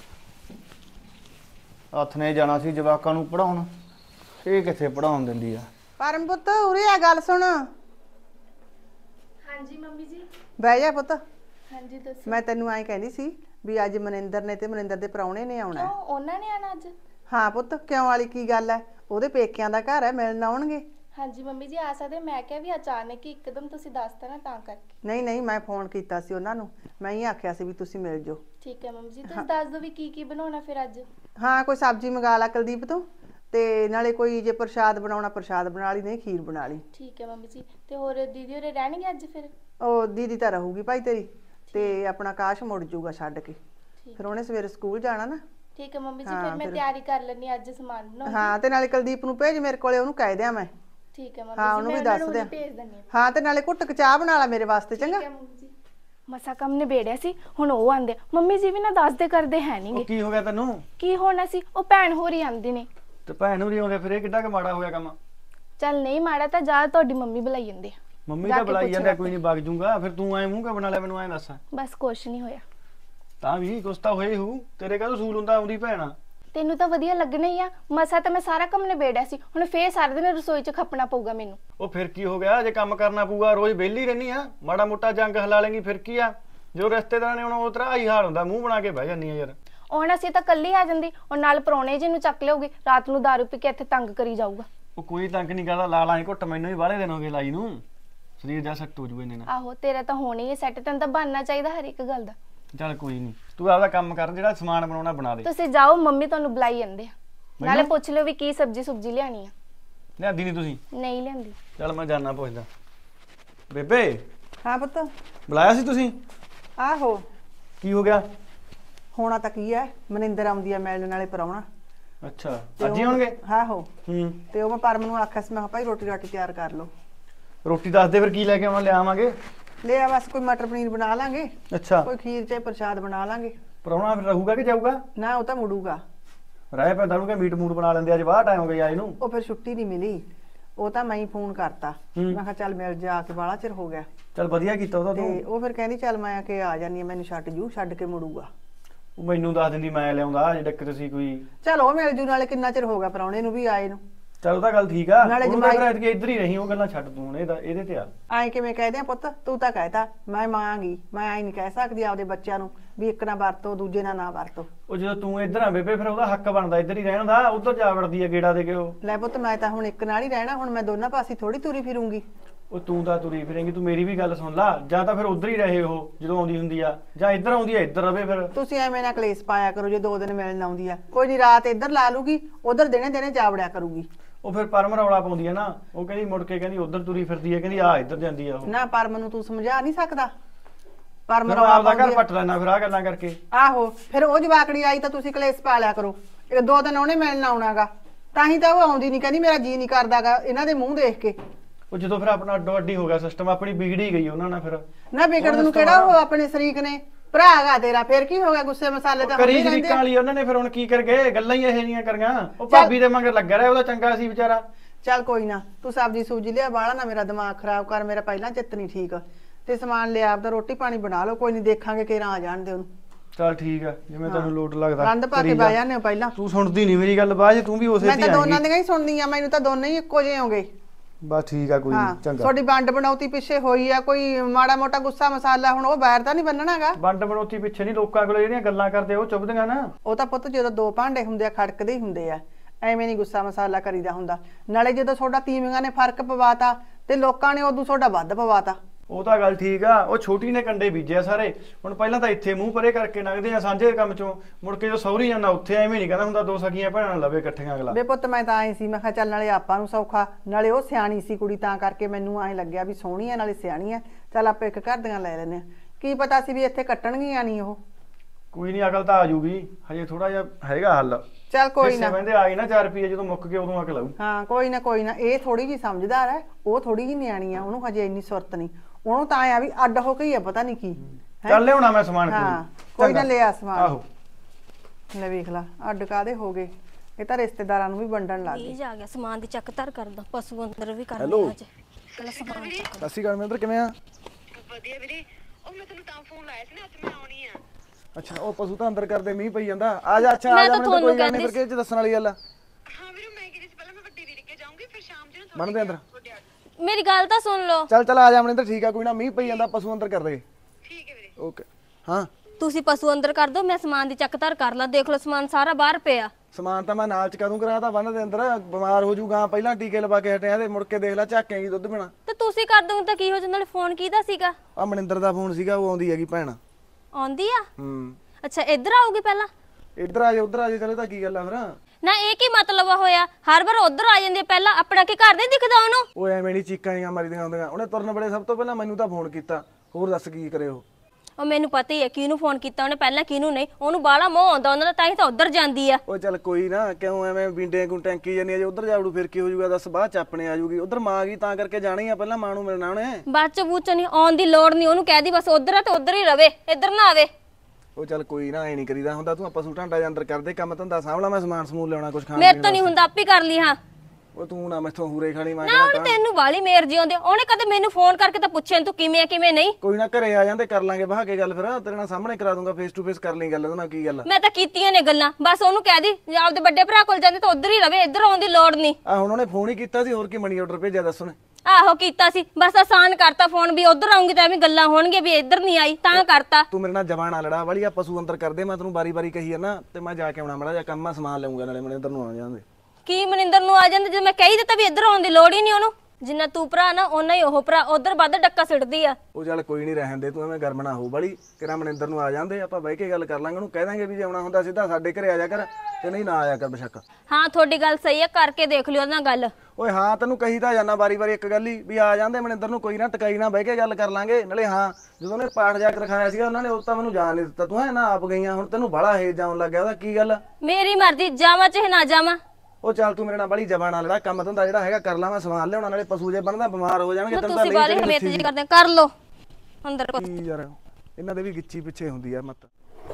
ਹੱਥ ਨੇ ਜਾਣਾ ਸੀ ਜਵਾਕਾਂ ਨੂੰ ਪੜਾਉਣ, ਇਹ ਕਿੱਥੇ ਪੜਾਉਣ ਦਿੰਦੀ ਆ। ਪਰਮ ਪੁੱਤ ਉਰੇ ਆ, ਗੱਲ ਸੁਣ। ਹਾਂਜੀ ਮੰਮੀ ਜੀ। ਬਹਿ ਜਾ ਪੁੱਤ। ਹਾਂਜੀ ਦੱਸੋ। ਮੈਂ ਤੈਨੂੰ ਐਂ ਕਹਿੰਦੀ ਸੀ ਵੀ ਅੱਜ ਮਨਿੰਦਰ ਨੇ ਤੇ ਮਨਿੰਦਰ ਦੇ ਪ੍ਰਾਹੁਣੇ ਨੇ ਆਉਣਾ ਹੈ। ਕਿਉਂ ਉਹਨਾਂ ਨੇ ਆਣਾ ਅੱਜ? ਹਾਂ ਪੁੱਤ, ਕਿਉਂ ਵਾਲੀ ਕੀ ਗੱਲ ਹੈ? ਉਹਦੇ ਪੇਕਿਆਂ ਦਾ ਘਰ ਹੈ, ਮਿਲਣ ਆਉਣਗੇ। ਹਾਂਜੀ ਮੰਮੀ ਜੀ ਆ ਸਕਦੇ। ਮੈਂ ਕਿਹਾ ਵੀ ਅਚਾਨਕ ਹੀ ਇੱਕਦਮ ਤੁਸੀਂ ਦੱਸਤਾ ਨਾ ਤਾਂ ਕਰਕੇ। ਨਹੀਂ ਮੈਂ ਫੋਨ ਕੀਤਾ ਸੀ ਉਹਨਾਂ ਨੂੰ, ਮੈਂ ਹੀ ਆਖਿਆ ਸੀ ਵੀ ਤੁਸੀਂ ਮਿਲ ਜਾਓ। ਠੀਕ ਹੈ ਮੰਮੀ ਜੀ, ਤੁਸੀਂ ਦੱਸ ਦਿਓ ਵੀ ਕੀ ਬਣਾਉਣਾ ਫਿਰ ਅੱਜ। ਹਾਂ ਕੋਈ ਸਬਜ਼ੀ ਮੰਗਾ ਲਾ ਕੁਲਦੀਪ ਤੋਂ, ਤੇ ਨਾਲੇ ਕੋਈ ਜੇ ਪ੍ਰਸ਼ਾਦ ਬਣਾਉਣਾ ਪ੍ਰਸ਼ਾਦ ਬਣਾ ਲਈ, ਨਹੀਂ ਖੀਰ ਬਣਾ ਲਈ। ਠੀਕ ਹੈ ਮੰਮੀ ਜੀ। ਤੇ ਹੋਰ ਦੀਦੀ ਹੋਰੇ ਰਹਿਣਗੇ ਅੱਜ ਫਿਰ? ਉਹ ਦੀਦੀ ਤਾਂ ਰਹੂਗੀ ਭਾਈ ਤੇਰੀ, ਤੇ ਆਪਣਾ ਆਕਾਸ਼ ਮੁੜ ਜਾਊਗਾ ਛੱਡ ਕੇ। ਫਿਰ ਉਹਨੇ ਸਵੇਰੇ ਸਕੂਲ ਜਾਣਾ ਨਾ। ਠੀਕ ਹੈ ਮੰਮੀ ਜੀ, ਫਿਰ ਮੈਂ ਤਿਆਰੀ ਕਰ ਲੈਣੀ ਅੱਜ ਸਮਾਨ ਬਣਾਉਣ ਦੀ। ਹਾਂ ਤੇ ਨਾਲੇ ਕੁਲਦੀਪ ਨੂੰ ਭੇਜ ਮੇਰੇ ਕੋਲੇ, ਉਹਨੂੰ ਕਹਿ ਦਿਆਂ ਮੈਂ। ਠੀਕ ਹੈ ਮੰਮੀ ਹਾਂ ਜੀ, ਉਹਨੂੰ ਮੈਂ ਵੀ ਉਹਨਾਂ ਦੱਸ ਨੂੰ ਦਿਆਂ। ਭੇਜ ਦਿੰਦੀ ਹਾਂ। ਹਾਂ ਤੇ ਨਾਲੇ ਘੁੱਟ ਕੇ ਚਾਹ ਬਣਾ ਲਾ ਮੇਰੇ ਵਾਸਤੇ, ਚੰਗਾ? ਠੀਕ ਹੈ ਮੰਮੀ ਜੀ। ਮਸਾ ਕੰਮ ਨਿਬੇੜਿਆ ਸੀ, ਹੁਣ ਉਹ ਆਂਦੇ। ਮੰਮੀ ਜੀ ਵੀ ਨਾ ਦੱਸਦੇ ਕਰਦੇ ਹੈ ਨਹੀਂਗੇ। ਕੀ ਹੋ ਗਿਆ ਤੈਨੂੰ? ਕੀ ਹੋਣਾ ਸੀ, ਉਹ ਭੈਣ ਹੋਰੀ ਆਂਦੀ ਨੇ। ਤੇ ਭੈਣ ਨੂੰ ਨਹੀਂ ਆਉਂਦੇ, ਫਿਰ ਇਹ ਕਿੱਡਾ ਕੁ ਮਾੜਾ ਹੋਇਆ ਕੰਮ? ਚੱਲ ਨਹੀਂ ਮਾੜਾ ਤਾਂ ਜਾ, ਤੁਹਾਡੀ ਮੰਮੀ ਬੁਲਾਈ ਜਾਂਦੇ ਆ। ਮੰਮੀ ਜਾ ਤਾਂ ਕੇ ਬੁਲਾਈ ਪੁੱਛ ਜਾਂਦੇ, ਲੈ ਕੋਈ ਨਹੀਂ ਵਗ ਜੂਗਾ। ਫਿਰ ਤੂੰ ਐ ਮੂੰਹ ਕਿਉਂ ਬਣਾ ਲਿਆ, ਮੈਨੂੰ ਐ ਦੱਸ। ਬਸ ਕੁਛ ਨਹੀਂ ਹੋਇਆ। ਤਾਂ ਵੀ ਕੁਛ ਤਾਂ ਹੋਏ ਹੂ, ਤੇਰੇ ਕਾਹਦੋਂ ਸੂਲ ਹੁੰਦਾ ਆਉਂਦੀ ਭੈਣ। ਤੈਨੂੰ ਤਾਂ ਵਧੀਆ ਲੱਗਣਾ ਹੀ ਆ। ਮਸਾ ਤਾਂ ਮੈਂ ਸਾਰਾ ਕੰਮ ਨਿਬੇੜਿਆ ਸੀ, ਹੁਣ ਫੇਰ ਸਾਰਾ ਦਿਨ ਰਸੋਈ 'ਚ ਖੱਪਣਾ ਪਊਗਾ ਮੈਨੂੰ। ਉਹ ਫਿਰ ਕੀ ਹੋ ਗਿਆ? ਜੇ ਕੰਮ ਕਰਨਾ ਪਊਗਾ, ਰੋਜ਼ ਵਿਹਲੀ ਰਹਿਣੀ ਆ, ਮਾੜਾ ਮੋਟਾ ਜੰਗ ਹਿਲਾ ਲੇਂਗੀ, ਫਿਰ ਕੀ ਆ? ਜੋ ਰਿਸ਼ਤੇਦਾਰਾਂ ਨੇ ਹੁਣ ਉਹ ਤਰ੍ਹਾਂ ਹੀ ਹਾਲ ਹੁੰਦਾ, ਮੂੰਹ ਬਣਾ ਕੇ ਬਹਿ ਜਾਂਦੀ ਆ ਯਾਰ। ਹੁਣ ਅਸੀਂ ਤਾਂ ਕੱਲੀ ਆ ਜਾਂਦੀ, ਔਰ ਨਾਲ ਪਰੌਣੇ ਜੀ ਨੂੰ ਚੱਕ ਲਿਆਉਗੀ, ਰਾਤ ਨੂੰ ਦਾਰੂ ਪੀ ਕੇ ਇੱਥੇ ਤੰਗ ਕਰੀ ਜਾਊਗਾ। ਉਹ ਕੋਈ ਤੰਗ ਨਹੀਂ ਕਰਦਾ, ਲਾ ਘੁੱਟ, ਮੈਨੂੰ ਵੀ ਬਾਹਲੇ ਦਿਨ ਹੋ ਗਏ ਲਾਈ ਨੂੰ। ਸਰੀਰ ਜਾ ਸੱਟ ਹੋ ਜੂ ਇਹਨੇ ਨਾਲ। ਆਹੋ ਤੇਰਾ ਤਾਂ ਹੋਣਾ ਹੀ ਹੈ ਸੈੱਟ, ਤੈਨੂੰ ਤਾਂ ਬਣਨਾ ਚਾਹੀਦਾ ਹਰ ਇੱਕ ਗੱਲ ਦਾ। ਚੱਲ ਕੋਈ ਨਹੀਂ, ਤੂੰ ਆਪਦਾ ਕੰਮ ਕਰ, ਜਿਹੜਾ ਸਮਾਨ ਬਣਾਉਣਾ ਬਣਾ ਦੇ। ਤੁਸੀਂ ਜਾਓ, ਮੰਮੀ ਤੁਹਾਨੂੰ ਬੁਲਾਈ ਜਾਂਦੇ ਆ। ਨਾਲੇ ਪੁੱਛ ਲਿਓ ਵੀ ਕੀ ਸਬਜ਼ੀ ਲਿਆਣੀ ਆ। ਲਿਆਂਦੀ ਨਹੀਂ ਤੁਸੀਂ? ਨਹੀਂ ਲਿਆਂਦੀ। ਚੱਲ ਮੈਂ ਜਾਣਾ ਪੁੱਛਦਾ। ਬੇਬੇ ਹਾਂ ਪੁੱਤ। ਬੁਲਾਇਆ ਸੀ ਤੁਸੀਂ? ਆਹੋ। ਕੀ ਹੋ ਗਿਆ? ਹੋਣਾ ਤਾਂ ਕੀ ਹੈ, ਮਨਿੰਦਰ ਆਉਂਦੀ ਆ ਮਿਲਣ ਵਾਲੇ ਪ੍ਰਾਹੁਣਾ। ਅੱਛਾ ਅੱਜ ਹੀ ਆਉਣਗੇ? ਆਹੋ। ਹੂੰ। ਤੇ ਉਹ ਮੈਂ ਪਰਮ ਨੂੰ ਆਖਿਆ ਸੀ, ਮੈਂ ਕਿਹਾ ਭਾਈ ਰੋਟੀ ਰਾਟੀ ਤਿਆਰ ਕਰ ਲਓ। ਰੋਟੀ ਦੱਸ ਦੇ ਫਿਰ ਕੀ ਲੈ ਕੇ ਆਉਣਾ, ਲਿਆਵਾਂਗੇ। ਲੈ ਆ ਬਸ, ਕੋਈ ਮਟਰ ਪਨੀਰ ਬਣਾ ਲਾਂਗੇ, ਅੱਛਾ ਕੋਈ ਖੀਰ ਚਾਹੇ ਪ੍ਰਸ਼ਾਦ ਬਣਾ ਲਾਂਗੇ। ਪ੍ਰਾਹੁਣਾ ਫਿਰ ਰਹੂਗਾ ਕਿ ਜਾਊਗਾ? ਨਾ ਉਹ ਤਾਂ ਮੁੜੂਗਾ। ਰਹਿ ਪੈ ਦਾਣੂ ਕਿ ਮੀਟ ਮੂਟ ਬਣਾ ਲੈਂਦੇ, ਅੱਜ ਬਾਹਰ ਟਾਈਮ ਹੋ ਗਿਆ ਆਏ ਨੂੰ। ਉਹ ਫਿਰ ਛੁੱਟੀ ਨਹੀਂ ਮਿਲੀ, ਉਹ ਤਾਂ ਮੈਂ ਹੀ ਫੋਨ ਕਰਤਾ। ਮੈਂ ਕਿਹਾ ਚੱਲ ਮਿਲ ਜਾ, ਕੇ ਬਾਹਲਾ ਚਿਰ ਹੋ ਗਿਆ। ਚੱਲ ਵਧੀਆ ਕੀਤਾ ਉਹਦਾ ਤੇ ਤੂੰ। ਉਹ ਫਿਰ ਕਹਿੰਦੀ ਚੱਲ ਮੈਂ ਆ ਕੇ ਆ ਜਾਨੀ ਆ, ਮੈਨੂੰ ਛੱਡ ਕੇ ਮੁੜੂਗਾ। ਉਹ ਮੈਨੂੰ ਦੱਸ ਦਿੰਦੀ, ਮੈਂ ਲਿਆਉਂਦਾ ਜੇ ਡੱਕ ਤੁਸੀਂ ਕੋਈ। ਚਲ ਉਹ ਮਿਲ ਜੂ, ਨਾਲੇ ਕਿੰਨਾ ਚਿਰ ਹੋ ਗਿਆ ਪ੍ਰਾਹੁਣੇ ਨੂੰ ਵੀ ਆਏ ਨੂੰ। ਚੱਲ ਉਹ ਤਾਂ ਗੱਲ ਠੀਕ ਆ, ਨਾਲੇ ਉਹਨੂੰ ਜਮਾਈ- ਕਹਿੰਦਾ ਐਤਕੀ ਇੱਧਰ ਹੀ ਰਹੀ, ਉਹ ਗੱਲਾਂ ਛੱਡ ਤੂੰ ਹੁਣ ਇਹਦੇ ਤੇ ਆ। ਐਂ ਕਿਵੇਂ ਕਹਿਦੇ ਆ ਪੁੱਤ, ਤੂੰ ਤਾਂ ਕਹਿਤਾ ਮੈਂ ਮਾਂ ਗੀ, ਮੈਂ ਐਂ ਨਹੀਂ ਕਹਿ ਸਕਦੀ ਆਪਦੇ ਬੱਚਿਆਂ ਨੂੰ ਵੀ ਇੱਕ ਨਾ ਵਰਤੋ ਦੂਜੇ ਨਾਲ ਨਾ ਵਰਤੋ। ਉਹ ਜਦੋਂ ਤੂੰ ਇੱਧਰ ਆ ਬੇਬੇ, ਫਿਰ ਉਹਦਾ ਹੱਕ ਬਣਦਾ ਇੱਧਰ ਹੀ ਰਹਿਣ ਦਾ, ਉੱਧਰ ਜਾ ਵੜਦੀ ਆ ਗੇੜਾ ਦੇ ਕੇ ਉਹ। ਲੈ ਪੁੱਤ ਮੈਂ ਤਾਂ ਹੁਣ ਇੱਕ ਨਾਲ ਹੀ ਰਹਿਣਾ, ਹੁਣ ਮੈਂ ਦੋਨਾਂ ਪਾਸੇ ਥੋੜੀ ਤੁਰੀ ਫਿਰੂੰਗੀ। ਉਹ ਤੂੰ ਤਾਂ ਤੁਰੀ ਫਿਰੇਂਗੀ, ਤੂੰ ਮੇਰੀ ਵੀ ਗੱਲ ਸੁਣ ਲਾ। ਜਾਂ ਤਾਂ ਫਿਰ ਉਧਰ ਹੀ ਰਹੇ ਉਹ ਜਦੋਂ ਆਉਂਦੀ ਹੁੰਦੀ ਆ, ਜਾਂ ਇੱਧਰ ਆਉਂਦੀ ਆ ਇੱਧਰ ਰਵੇ ਫਿਰ। ਤੁਸੀਂ ਐਵੇਂ ਨਾ ਕਲੇਸ਼ ਪਾਇਆ ਕਰੋ, ਜੇ 2 ਦਿਨ ਮਿਲਣ ਆਉਂਦੀ ਆ ਕੋਈ ਨਹੀਂ, ਰਾਤ ਇੱਧਰ ਲਾ ਲੂਗੀ, ਉਧਰ ਦਿਨੇ ਦਿਨੇ ਜਾਵੜਿਆ ਕਰੂਗੀ। ਉਹ ਫਿਰ ਪਰਮ ਰੌਲਾ ਪਾਉਂਦੀ ਆ ਨਾ, ਉਹ ਕਹਿੰਦੀ ਮੁੜ ਕੇ ਕਹਿੰਦੀ ਉਧਰ ਤੁਰੀ ਫਿਰਦੀ ਆ, ਕਹਿੰਦੀ ਆ ਇੱਧਰ ਜਾਂਦੀ ਆ ਉਹ। ਨਾ ਪਰਮ ਨੂੰ ਤੂੰ ਸਮਝਾ ਨਹੀਂ ਸਕਦਾ? ਪਰਮ ਫਿਰ ਰੌਲਾ ਆਪਦਾ ਘਰ ਪਾਉਂਦੀ ਆ। ਪੱਟ ਲੈਣਾ ਫਿਰ ਆ ਗੱਲਾਂ ਕਰਕੇ। ਆਹੋ ਫਿਰ ਉਹ ਜਵਾਕੜੀ ਆਈ ਤਾਂ ਤੁਸੀਂ ਕਲੇਸ਼ ਪਾ ਲਿਆ ਕਰੋ। ਇਹ 2 ਦਿਨ ਉਹਨੇ ਮਿਲਣ ਆਉਣਾਗਾ, ਤਾਂ ਹੀ ਤਾਂ ਉਹ ਆਉਂਦੀ ਨਹੀਂ, ਕਹਿੰਦੀ ਮੇਰਾ ਜੀ ਨਹੀਂ ਕਰਦਾਗਾ ਇਹਨਾਂ ਦੇ ਮੂੰਹ ਦੇਖ ਕੇ। ਉਹ ਜਦੋਂ ਫਿਰ ਆਪਣਾ ਅੱਡੋ ਅੱਡੀ ਹੋ ਗਿਆ ਸਿਸਟਮ, ਆਪਣੀ ਵਿਗੜੀ ਗਈ ਉਹਨਾਂ ਨਾਲ ਫਿਰ। ਨਾ ਵਿਗੜਨ ਨੂੰ ਕਿਹੜਾ ਉਹ ਆਪਣੇ ਸ਼ਰੀਕ ਨੇ, ਭਰਾ ਹੈਗਾ ਤੇਰਾ, ਫਿਰ ਕੀ ਹੋ ਗਿਆ? ਗੁੱਸੇ ਮਸਾਲੇ ਤਾਂ ਕਰੀ ਹੁੰਦੇ ਰਹਿੰਦੇ ਸ਼ਰੀਕਾਂ ਆ। ਵਾਲੀ ਉਹਨਾਂ ਨੇ ਫਿਰ ਹੁਣ ਕੀ ਕਰ ਗਏ, ਗੱਲਾਂ ਹੀ ਇਹੋ ਜਿਹੀਆਂ ਕਰੀਆਂ। ਉਹ ਭਾਬੀ ਦੇ ਮਗਰ ਲੱਗਾ ਰਿਹਾ, ਉਹਦਾ ਚੰਗਾ ਸੀ ਵਿਚਾਰਾ। ਚੱਲ ਕੋਈ ਨਾ, ਤੂੰ ਸਬਜ਼ੀ ਸੂਜੀ ਲਿਆ, ਬਾਹਲਾ ਨਾ ਮੇਰਾ ਦਿਮਾਗ ਖਰਾਬ ਕਰ, ਮੇਰਾ ਪਹਿਲਾਂ ਚਿੱਤ ਨਹੀਂ ਠੀਕ। ਤੇ ਸਮਾਨ ਲਿਆ, ਆਪਦਾ ਰੋਟੀ ਪਾਣੀ ਬਣਾ ਲਓ, ਕੋਈ ਨਹੀਂ ਦੇਖਾਂਗੇ ਕਿਹੜਾ ਆ ਜਾਣ ਦੇ ਉਹਨੂੰ। ਚੱਲ ਠੀਕ ਆ, ਜਿਵੇਂ ਤੈਨੂੰ ਲੋਟ ਲੱਗਦਾ। ਰੰਦ ਪਾ ਕੇ ਬਹਿ ਜਾਂਦੇ ਹੋ ਪਹਿਲਾਂ। ਤੂੰ ਸੁਣਦੀ ਨਹੀਂ ਮੇਰੀ ਗੱਲ ਬਾਅਦ ਚ, ਤੂੰ ਵੀ ਉਸੇ ਮੈਂ ਦੀ ਤਾਂ ਦੋਨਾਂ ਆਏਂਗੀ। ਦੀਆਂ ਹੀ ਸੁਣਦੀ ਆ, ਮੈਨੂੰ ਤਾਂ ਦੋਨੇ ਹੀ ਇੱਕੋ ਜਿਹੇ ਹੋਗੇ। ਬਸ ਠੀਕ ਆ, ਕੋਈ ਹਾਂ ਨਹੀਂ, ਚੰਗਾ। ਤੁਹਾਡੀ ਵੰਡ ਬਣਾਉਤੀ ਪਿੱਛੇ ਹੋਈ ਆ, ਕੋਈ ਮਾੜਾ ਮੋਟਾ ਗੁੱਸਾ ਮਸਾਲਾ ਹੁਣ ਉਹ ਬਾਹਰ ਤਾਂ ਨਹੀਂ ਬੰਨਣਾਗਾ। ਵੰਡ ਬਣੋਤੀ ਪਿੱਛੇ ਨਹੀਂ, ਲੋਕਾਂ ਕੋਲ ਜਿਹੜੀਆਂ ਗੱਲਾਂ ਕਰਦੇ ਉਹ ਚੁੱਭਦੀਆਂ ਨਾ। ਉਹ ਤਾਂ ਪੁੱਤ ਜਦੋਂ 2 ਭਾਂਡੇ ਹੁੰਦੇ ਆ ਖੜਕਦੇ ਹੀ ਹੁੰਦੇ ਆ, ਐਵੇਂ ਨਹੀਂ ਗੁੱਸਾ ਮਸਾਲਾ ਕਰੀਦਾ ਹੁੰਦਾ। ਨਾਲੇ ਜਦੋਂ ਤੁਹਾਡਾ ਤੀਵੀਆਂ ਨੇ ਫਰਕ ਪਵਾਤਾ ਤੇ ਲੋਕਾਂ ਨੇ ਉਦੋਂ ਤੁਹਾਡਾ ਵੱਧ ਪਵਾਤਾ। ਉਹ ਤਾਂ ਗੱਲ ਠੀਕ ਆ, ਉਹ ਛੋਟੀ ਨੇ ਕੰਡੇ ਬੀਜਿਆ ਸਾਰੇ। ਹੁਣ ਪਹਿਲਾਂ ਤਾਂ ਇੱਥੇ ਮੂੰਹ ਪਰੇ ਕਰਕੇ ਲੰਘਦੇ ਆ ਸਾਂਝੇ ਕੰਮ ਚੋਂ, ਮੁੜ ਕੇ ਜੋ ਸਹੁਰੀ ਜਾਂਦਾ ਉੱਥੇ ਐਵੇਂ ਨਹੀਂ ਕਹਿੰਦਾ ਹੁੰਦਾ 2 ਸਕੀਆਂ ਭੈਣਾਂ ਲਵੇ ਇਕੱਠੀਆਂ ਅਗਲਾ। ਬੇ ਪੁੱਤ ਮੈਂ ਤਾਂ ਆਈ ਸੀ, ਮੈਂ ਕਿਹਾ ਚੱਲ ਨਾਲੇ ਆਪਾਂ ਨੂੰ ਸੌਖਾ, ਨਾਲੇ ਉਹ ਸਿਆਣੀ ਸੀ ਕੁੜੀ, ਤਾਂ ਕਰਕੇ ਮੈਨੂੰ ਐਂ ਲੱਗਿਆ ਵੀ ਸੋਹਣੀ ਆ ਨਾਲੇ ਸਿਆਣੀ ਆ, ਚੱਲ ਆਪਾਂ ਇੱਕ ਘਰ ਦੀਆਂ ਲੈ ਲੈਨੇ ਆ। ਕੀ ਪਤਾ ਸੀ ਵੀ ਇੱਥੇ ਕੱਟਣਗੀਆਂ ਨਹੀਂ ਉਹ। ਕੋਈ ਨਹੀਂ, ਅਕਲ ਤਾਂ ਆ ਜੂਗੀ, ਹਜੇ ਥੋੜਾ ਜਿਹਾ ਹੈਗਾ ਹੱਲ। ਚੱਲ ਕੋਈ ਨਾ, ਕਹਿੰਦੇ ਆ ਗਈ ਨਾ 4 ਰੁਪਏ, ਜਦੋਂ ਮੁੱਕ ਗਏ ਉਦੋਂ ਅਕਲ ਆਊ। ਹਾਂ ਕੋਈ ਨਾ ਕੋਈ ਨਾ, ਇਹ ਥੋੜੀ ਜੀ ਸਮਝਦਾਰ ਹੈ, ਉਹ ਥੋੜੀ ਜੀ ਨਿਆਣੀ ਆ, ਉਹਨੂੰ ਹਜੇ ਇੰਨੀ ਸੁਰਤ ਨਹੀਂ। ਉਹਨੂੰ ਤਾਂ ਆ ਵੀ ਅੱਡ ਹੋ ਕੇ ਹੀ ਆ, ਪਤਾ ਨਹੀਂ ਕੀ। ਚੱਲ ਲਿਆਉਣਾ ਮੈਂ ਸਮਾਨ। ਹਾਂ ਕੋਈ ਨਾ, ਲੈ ਆ ਸਮਾਨ। ਆਹੋ ਲੈ ਵੇਖ ਲਾ ਅੱਡ ਕਾਦੇ ਹੋ ਗਏ, ਇਹ ਤਾਂ ਰਿਸ਼ਤੇਦਾਰਾਂ ਨੂੰ ਵੀ ਵੰਡਣ ਲੱਗ ਗਏ। ਇਹ ਜਾ ਗਿਆ ਸਮਾਨ ਦੀ ਚੱਕ ਧਰ ਕਰਦਾ, ਪਸ਼ੂ ਅੰਦਰ ਵੀ ਕਰ ਹੈਲੋ। ਲਿਆ ਅੱਜ ਪਹਿਲਾਂ ਸਮਾਨ ਚੱਕ। ਸਤਿ ਸ਼੍ਰੀ ਅਕਾਲ ਮਹਿੰਦਰ, ਕਿਵੇਂ ਆ? ਵਧੀਆ ਵੀਰੇ, ਉਹ ਮੈਂ ਤੈਨੂੰ ਤਾਂ ਫੋਨ ਲਾਇਆ ਸੀ ਨਾ, ਅੱਜ ਮੈਂ ਆਉਣੀ ਆ। ਅੱਛਾ, ਉਹ ਪਸ਼ੂ ਤਾਂ ਅੰਦਰ ਕਰਦੇ, ਮੀਂਹ ਪਈ ਜਾਂਦਾ। ਆ ਜਾ, ਅੱਛਾ ਆ ਮੈਂ ਜਾ, ਤਾਂ ਮੈਨੂੰ ਤਾਂ ਕੋਈ ਗੱਲ ਤੁਹਾਨੂੰ ਨਹੀਂ, ਫਿਰ ਕਿਹ ਚ ਦੱਸਣ ਵਾਲੀ ਗੱਲ ਆ। ਹਾਂ ਵੀਰੇ, ਮੈਂ ਕਿਹਾ ਸੀ ਪਹਿਲਾਂ ਮੈਂ ਵੱਡੀ ਵੀਰ ਕੇ ਜਾਊਂਗੀ, ਫਿਰ ਸ਼ਾਮ ਨੂੰ ਬਣ ਦੇ ਅੰਦਰ। ਮੇਰੀ ਗੱਲ ਤਾਂ ਸੁਣ ਲਓ। ਚੱਲ ਚੱਲ ਆ ਜਾ ਮਨਿੰਦਰ, ਠੀਕ ਆ, ਕੋਈ ਨਾ, ਮੀਂਹ ਪਈ ਜਾਂਦਾ, ਪਸ਼ੂ ਅੰਦਰ ਕਰ ਦੇ। ਠੀਕ ਹੈ ਵੀਰੇ। ਓਕੇ। ਹਾਂ ਤੁਸੀਂ ਪਸ਼ੂ ਅੰਦਰ ਕਰ ਦਿਓ, ਮੈਂ ਸਮਾਨ ਦੀ ਚੱਕ ਧਰ ਕਰ ਲਾਂ। ਦੇਖ ਲਓ ਸਮਾਨ ਸਾਰਾ ਬਾਹਰ ਪਿਆ। ਸਮਾਨ ਤਾਂ ਮੈਂ ਨਾਲ ਚ ਕਦੋਂ ਕਰਾ ਤਾਂ ਬੰਨ ਦੇ ਅੰਦਰ, ਬਿਮਾਰ ਹੋ ਜੂਗਾ। ਪਹਿਲਾਂ ਟੀਕੇ ਲਵਾ ਕੇ ਹਟਿਆ ਤੇ ਮੁੜ ਕੇ ਦੇਖ ਲੈ ਝਾਕੇਂਗੀ ਦੁੱਧ ਬਿਨਾ। ਤੇ ਤੁਸੀਂ ਕਰ ਦੋ ਤਾਂ ਕੀ ਹੋ ਜਾਂਦਾ? ਨਾਲੇ ਫੋਨ ਕਿਹਦਾ ਸੀਗਾ? ਆ ਮਨਿੰਦਰ ਦਾ ਫੋਨ ਸੀਗਾ, ਉਹ ਆਉਂਦੀ ਹੈਗੀ ਭੈਣ। ਆਉਂਦੀ ਆ? ਹੂੰ, ਅੱਛਾ, ਇੱਧਰ ਆਊਗੀ ਪਹਿਲਾਂ? ਇੱਧਰ ਆ ਜਾ, ਉੱਧਰ ਆ ਜਾ, ਚਲੇ ਤਾਂ ਕੀ ਗੱਲ ਆ ਫਿਰ। ਨਾ ਇਹ ਕੀ ਮਤਲਬ ਹੋਇਆ? ਹਰ ਵਾਰ ਉੱਧਰ ਆ ਜਾਂਦੀ ਆ, ਪਹਿਲਾਂ ਆਪਣਾ ਕੀ ਘਰ ਦੇ ਦਿਖਦਾ ਉਹਨੂੰ? ਉਹ ਐਵੇਂ ਨਹੀਂ ਚੀਕਾਂ ਜੀਆਂ ਮਾਰੀਆਂ ਹੁੰਦੀਆਂ। ਉਹਨੇ ਤੁਰਨ ਬੜੇ ਸਭ ਤੋਂ ਪਹਿਲਾਂ ਮੈਨੂੰ ਤਾਂ ਫੋਨ ਕੀਤਾ, ਹੋਰ ਦੱਸ ਕੀ ਕਰੇ ਉਹ। ਉਹ ਮੈਨੂੰ ਪਤਾ ਹੀ ਹੈ ਕਿਹਨੂੰ ਫੋਨ ਕੀਤਾ ਉਹਨੇ ਪਹਿਲਾਂ, ਕਿਹਨੂੰ ਨਹੀਂ। ਉਹਨੂੰ ਬਾਹਲਾ ਮੋਹ ਆਉਂਦਾ ਉਹਨਾਂ ਦਾ, ਤਾਂ ਹੀ ਤਾਂ ਉੱਧਰ ਜਾਂਦੀ ਆ। ਉਹ ਚੱਲ ਕੋਈ ਨਾ, ਕਿਉਂ ਐਵੇਂ ਬਿੰਡੇ ਨੂੰ ਟੈਂਕੀ ਜਾਨੀ, ਜੇ ਉਧਰ ਜਾਵੜੂ ਫਿਰ ਕੀ ਹੋ ਜਾਊਗਾ ਦੱਸ। ਬਾਅਦ ਚ ਆਪਣੇ ਆ ਜਾਊਗੀ, ਉਧਰ ਮਾਂ ਗਈ ਤਾਂ ਕਰਕੇ ਜਾਣੀ ਆ, ਪਹਿਲਾਂ ਮਾਂ ਨੂੰ ਮਿਲਣਾ ਉਹਨੇ। ਬਾਅਦ ਚ ਬੂਚ ਨਹੀਂ ਆਉਣ ਦੀ ਲੋੜ ਨਹੀਂ, ਉਹਨੂੰ ਕਹਿ ਦੀ ਬਸ ਉੱਧਰ ਆ ਤੇ ਉੱਧਰ ਹੀ ਰਵੇ, ਇੱਧਰ ਨਾ ਆਵੇ। ਉਹ ਚੱਲ ਕੋਈ ਨਾ, ਐ ਨਹੀਂ ਕਰੀਦਾ ਹੁੰਦਾ। ਤੂੰ ਪਸ਼ੂ ਢਾਂਡਾ ਜਾਂ ਅੰਦਰ ਕਰਦੇ ਕੰਮ ਧੰਦਾ ਸਾਂਭਲਾ, ਮੈਂ ਸਮਾਨ ਸਮੂਨ ਲਿਆਉਣਾ ਕੁਝ ਖਾਣ ਮੇਰੇ ਤੋਂ ਨਹੀਂ ਹੁੰਦਾ, ਆਪੇ ਕਰ ਲਈ। ਹਾਂ ਉਹ ਤੂੰ ਨਾ ਮੈਥੋਂ ਹੂਰੇ ਖਾਣੀ, ਮੈਂ ਨਾ, ਉਹਨੇ ਤੈਨੂੰ ਵਾਲੀ ਮੇਰ ਜੀ ਆਉਂਦੇ। ਉਹਨੇ ਕਦੇ ਮੈਨੂੰ ਫੋਨ ਕਰਕੇ ਤਾਂ ਪੁੱਛਿਆ ਨੀ ਤੂੰ ਕਿਵੇਂ ਆ ਕਿਵੇਂ ਨਹੀਂ। ਕੋਈ ਨਾ, ਘਰੇ ਆ ਜਾਂਦੇ ਕਰ ਲਾਂਗੇ ਬਹਾ ਕੇ ਗੱਲ, ਫਿਰ ਤੇਰੇ ਨਾਲ ਸਾਹਮਣੇ ਕਰਾ ਦੂੰਗਾ, ਫੇਸ ਟੂ ਫੇਸ ਕਰ ਲਈ ਗੱਲ ਉਹਦੇ ਨਾਲ। ਕੀ ਗੱਲ ਮੈਂ ਤਾਂ ਕੀਤੀਆਂ ਨੇ ਗੱਲਾਂ, ਬਸ ਉਹਨੂੰ ਕਹਿ ਦੀ ਜੇ ਆਪਦੇ ਵੱਡੇ ਭਰਾ ਕੋਲ ਜਾਂਦੇ ਤਾਂ ਉੱਧਰ ਹੀ ਰਵੇ, ਇੱਧਰ ਆਉਣ ਦੀ ਲੋੜ ਨਹੀਂ। ਆ ਹੁਣ ਉਹਨੇ ਫੋਨ ਹੀ ਕੀਤਾ ਸੀ, ਹੋਰ ਕੀ ਮਨੀ ਆਰਡਰ ਭੇਜਿਆ ਦੱਸ ਉਹਨੇ। ਆਹੋ ਕੀਤਾ ਸੀ, ਬਸ ਆਸਾਨ ਕਰਤਾ ਫੋਨ ਵੀ ਉੱਧਰ ਆਉਂਗੀ ਤਾਂ ਐਵੇਂ ਗੱਲਾਂ ਹੋਣਗੀਆਂ ਵੀ ਇੱਧਰ ਨਹੀਂ ਆਈ, ਤਾਂ ਕਰਤਾ। ਤੂੰ ਮੇਰੇ ਨਾਲ ਜ਼ਬਾਨ ਆ ਲੜਾ ਵਾਲੀ, ਆ ਪਸ਼ੂ ਅੰਦਰ ਕਰਦੇ, ਮੈਂ ਤੈਨੂੰ ਬਾਰੀ ਬਾਰੀ ਕਹੀ ਨਾ, ਤੇ ਮੈਂ ਜਾ ਕੇ ਆਉਣਾ ਮੜਾ ਜਾ ਕੰਮ, ਮੈਂ ਸਮਾਨ ਲਊਂਗਾ, ਨਾਲੇ ਮਨਿੰਦਰ ਨੂੰ ਆ ਜਾਂਦੇ। ਕੀ ਮਨਿੰਦਰ ਨੂੰ ਆ ਜਾਂਦੇ, ਜਦੋਂ ਮੈਂ ਕਹੀ ਦਿੱਤਾ ਵੀ ਇੱਧਰ ਆਉਣ ਦੀ ਲੋੜ ਹੀ ਨਹੀਂ ਉਹਨੂੰ। ਜਿੰਨਾ ਤੂੰ ਭਰਾ ਨਾ ਓਨਾ ਹੀ ਉਹ ਭਰਾ, ਉੱਧਰ ਵੱਧ ਡੱਕਾ ਸਿੱਟਦੀ ਆ। ਉਹ ਚੱਲ ਕੋਈ ਨਹੀਂ, ਰਹਿਣ ਦੇ ਤੂੰ, ਐਵੇਂ ਗਰਮ ਨਾ ਹੋ ਬਾਲੀ। ਕਿਰਾ ਮਨਿੰਦਰ ਨੂੰ ਆ ਜਾਂਦੇ, ਆਪਾਂ ਬਹਿ ਕੇ ਗੱਲ ਕਰ ਲਾਂਗੇ। ਉਹਨੂੰ ਕਹਿ ਦਾਂਗੇ ਵੀ ਜੇ ਆਉਣਾ ਹੁੰਦਾ ਸਿੱਧਾ ਸਾਡੇ ਘਰੇ ਆ ਜਾ ਕਰ, ਤੇ ਨਹੀਂ ਨਾ ਆਇਆ ਕਰ ਬਸ਼ੱਕ। ਹਾਂ ਤੁਹਾਡੀ ਗੱਲ ਸਹੀ ਹੈ, ਕਰਕੇ ਦੇਖ ਲਿਓ ਉਹਦੇ ਨਾਲ ਗੱਲ। ਓਏ ਹਾਂ, ਤੈਨੂੰ ਕਹੀ ਤਾਂ ਜਾਨਾ ਵਾਰੀ ਵਾਰੀ ਇੱਕ ਗੱਲ ਹੀ, ਵੀ ਆ ਜਾਂਦੇ ਮਨਿੰਦਰ ਨੂੰ, ਕੋਈ ਨਾ ਟਕਾਈ ਨਾ, ਬਹਿ ਕੇ ਗੱਲ ਕਰ ਲਾਂਗੇ। ਨਾਲੇ ਹਾਂ, ਜਦੋਂ ਉਹਨੇ ਪਾਠ ਜਾ ਕੇ ਰਖਾਇਆ ਸੀਗਾ ਉਹਨਾਂ ਨੇ, ਉਹ ਤਾਂ ਮੈਨੂੰ ਜਾਣ ਨਹੀਂ ਦਿੱਤਾ। ਤੂੰ ਹੈ ਨਾ ਆਪ ਗਈਆਂ, ਹੁਣ ਤੈਨੂੰ ਬਾਹਲਾ ਹੇਜ ਜਾਉਣ ਲੱਗਿਆ, ਉਹਦਾ ਕੀ ਗੱਲ? ਮੇਰੀ ਮਰਜ਼ੀ, ਜਾਵਾਂ ਚਾਹੇ ਨਾ ਜਾਵਾਂ। ਉਹ ਚੱਲ ਤੂੰ ਮੇਰੇ ਨਾਲ ਬੜੀ ਜ਼ਬਾਨ ਨਾਲ ਲੜਾ, ਕੰਮ ਧੰਦਾ ਜਿਹੜਾ ਹੈਗਾ ਕਰ ਲਾ, ਮੈਂ ਸਮਾਨ ਲਿਆਉਣਾ, ਨਾਲੇ ਪਸ਼ੂ ਜੇ ਬਣਦਾ ਬਿਮਾਰ ਹੋ ਜਾਣਗੇ। ਤੈਨੂੰ ਤਾਂ ਤੁਸੀਂ ਬਾਰੇ ਹਮੇਤ ਜੀ ਕਰਦੇ ਕਰ ਲੋ ਅੰਦਰ ਕੋ। ਕੀ ਯਾਰ, ਇਹਨਾਂ ਦੇ ਵੀ ਗਿੱਚੀ ਪਿੱਛੇ ਹੁੰਦੀ ਆ ਮਤ।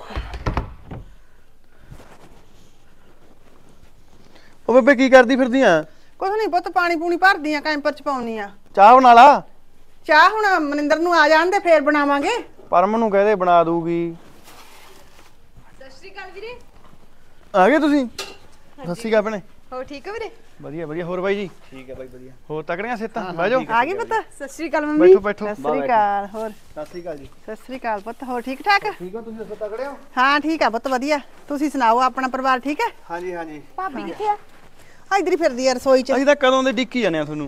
ਉਹ ਬੇਬੇ ਕੀ ਕਰਦੀ ਫਿਰਦੀ ਆ? ਕੁਛ ਨਹੀਂ ਪੁੱਤ, ਪਾਣੀ ਪੂਣੀ ਭਰਦੀ ਆ, ਕੈਂਪਰ ਚ ਪਾਉਣੀ ਆ। ਚਾਹ ਬਣਾ ਲਾ। ਚਾਹ ਹੁਣ ਮਨਿੰਦਰ ਨੂੰ ਆ ਜਾਣ ਦੇ, ਫੇਰ ਬਣਾਵਾਂਗੇ। ਪਰਮ ਨੂੰ ਕਹਦੇ ਬਣਾ ਦੂਗੀ। ਸਤਿ ਸ਼੍ਰੀ ਅਕਾਲ ਵੀਰੇ। ਆ ਗਏ ਤੁਸੀਂ? ਸਤਿ ਸ਼੍ਰੀ ਅਕਾਲ ਭੈਣੇ। ਹੋ ਠੀਕ ਹੋ ਵੀਰੇ? ਵਧੀਆ ਵਧੀਆ। ਹੋਰ ਬਾਈ ਜੀ? ਠੀਕ ਹੈ ਬਾਈ, ਵਧੀਆ। ਹੋਰ ਤਕੜੀਆਂ ਸਿਹਤਾਂ? ਬਹਿ ਜਾਓ। ਆ ਗਈ ਪੁੱਤ? ਸਤਿ ਸ਼੍ਰੀ ਅਕਾਲ ਮੰਮੀ। ਬੈਠੋ ਬੈਠੋ। ਸਤਿ ਸ਼੍ਰੀ ਅਕਾਲ। ਹੋਰ ਸਤਿ ਸ਼੍ਰੀ ਅਕਾਲ ਜੀ। ਸਤਿ ਸ਼੍ਰੀ ਅਕਾਲ ਪੁੱਤ, ਹੋਰ ਠੀਕ ਠਾਕ? ਠੀਕ ਹੋ ਤੁਸੀਂ? ਦੱਸੋ ਤਕੜੇ ਹੋ? ਹਾਂ ਠੀਕ ਆ ਪੁੱਤ, ਵਧੀਆ। ਤੁਸੀਂ ਸੁਣਾਓ, ਆਪਣਾ ਪਰਿਵਾਰ ਠੀਕ ਹੈ? ਹਾਂਜੀ ਹਾਂਜੀ। ਭਾਬੀ ਕਿੱਥੇ ਆ? ਆ ਇਧਰ ਹੀ ਫਿਰਦੀ ਆ ਰਸੋਈ ਚ। ਅਸੀਂ ਤਾਂ ਕਦੋਂ ਦੇ ਡਿੱਕੀ ਜਾਂਦੇ ਆ ਤੁਹਾਨੂੰ।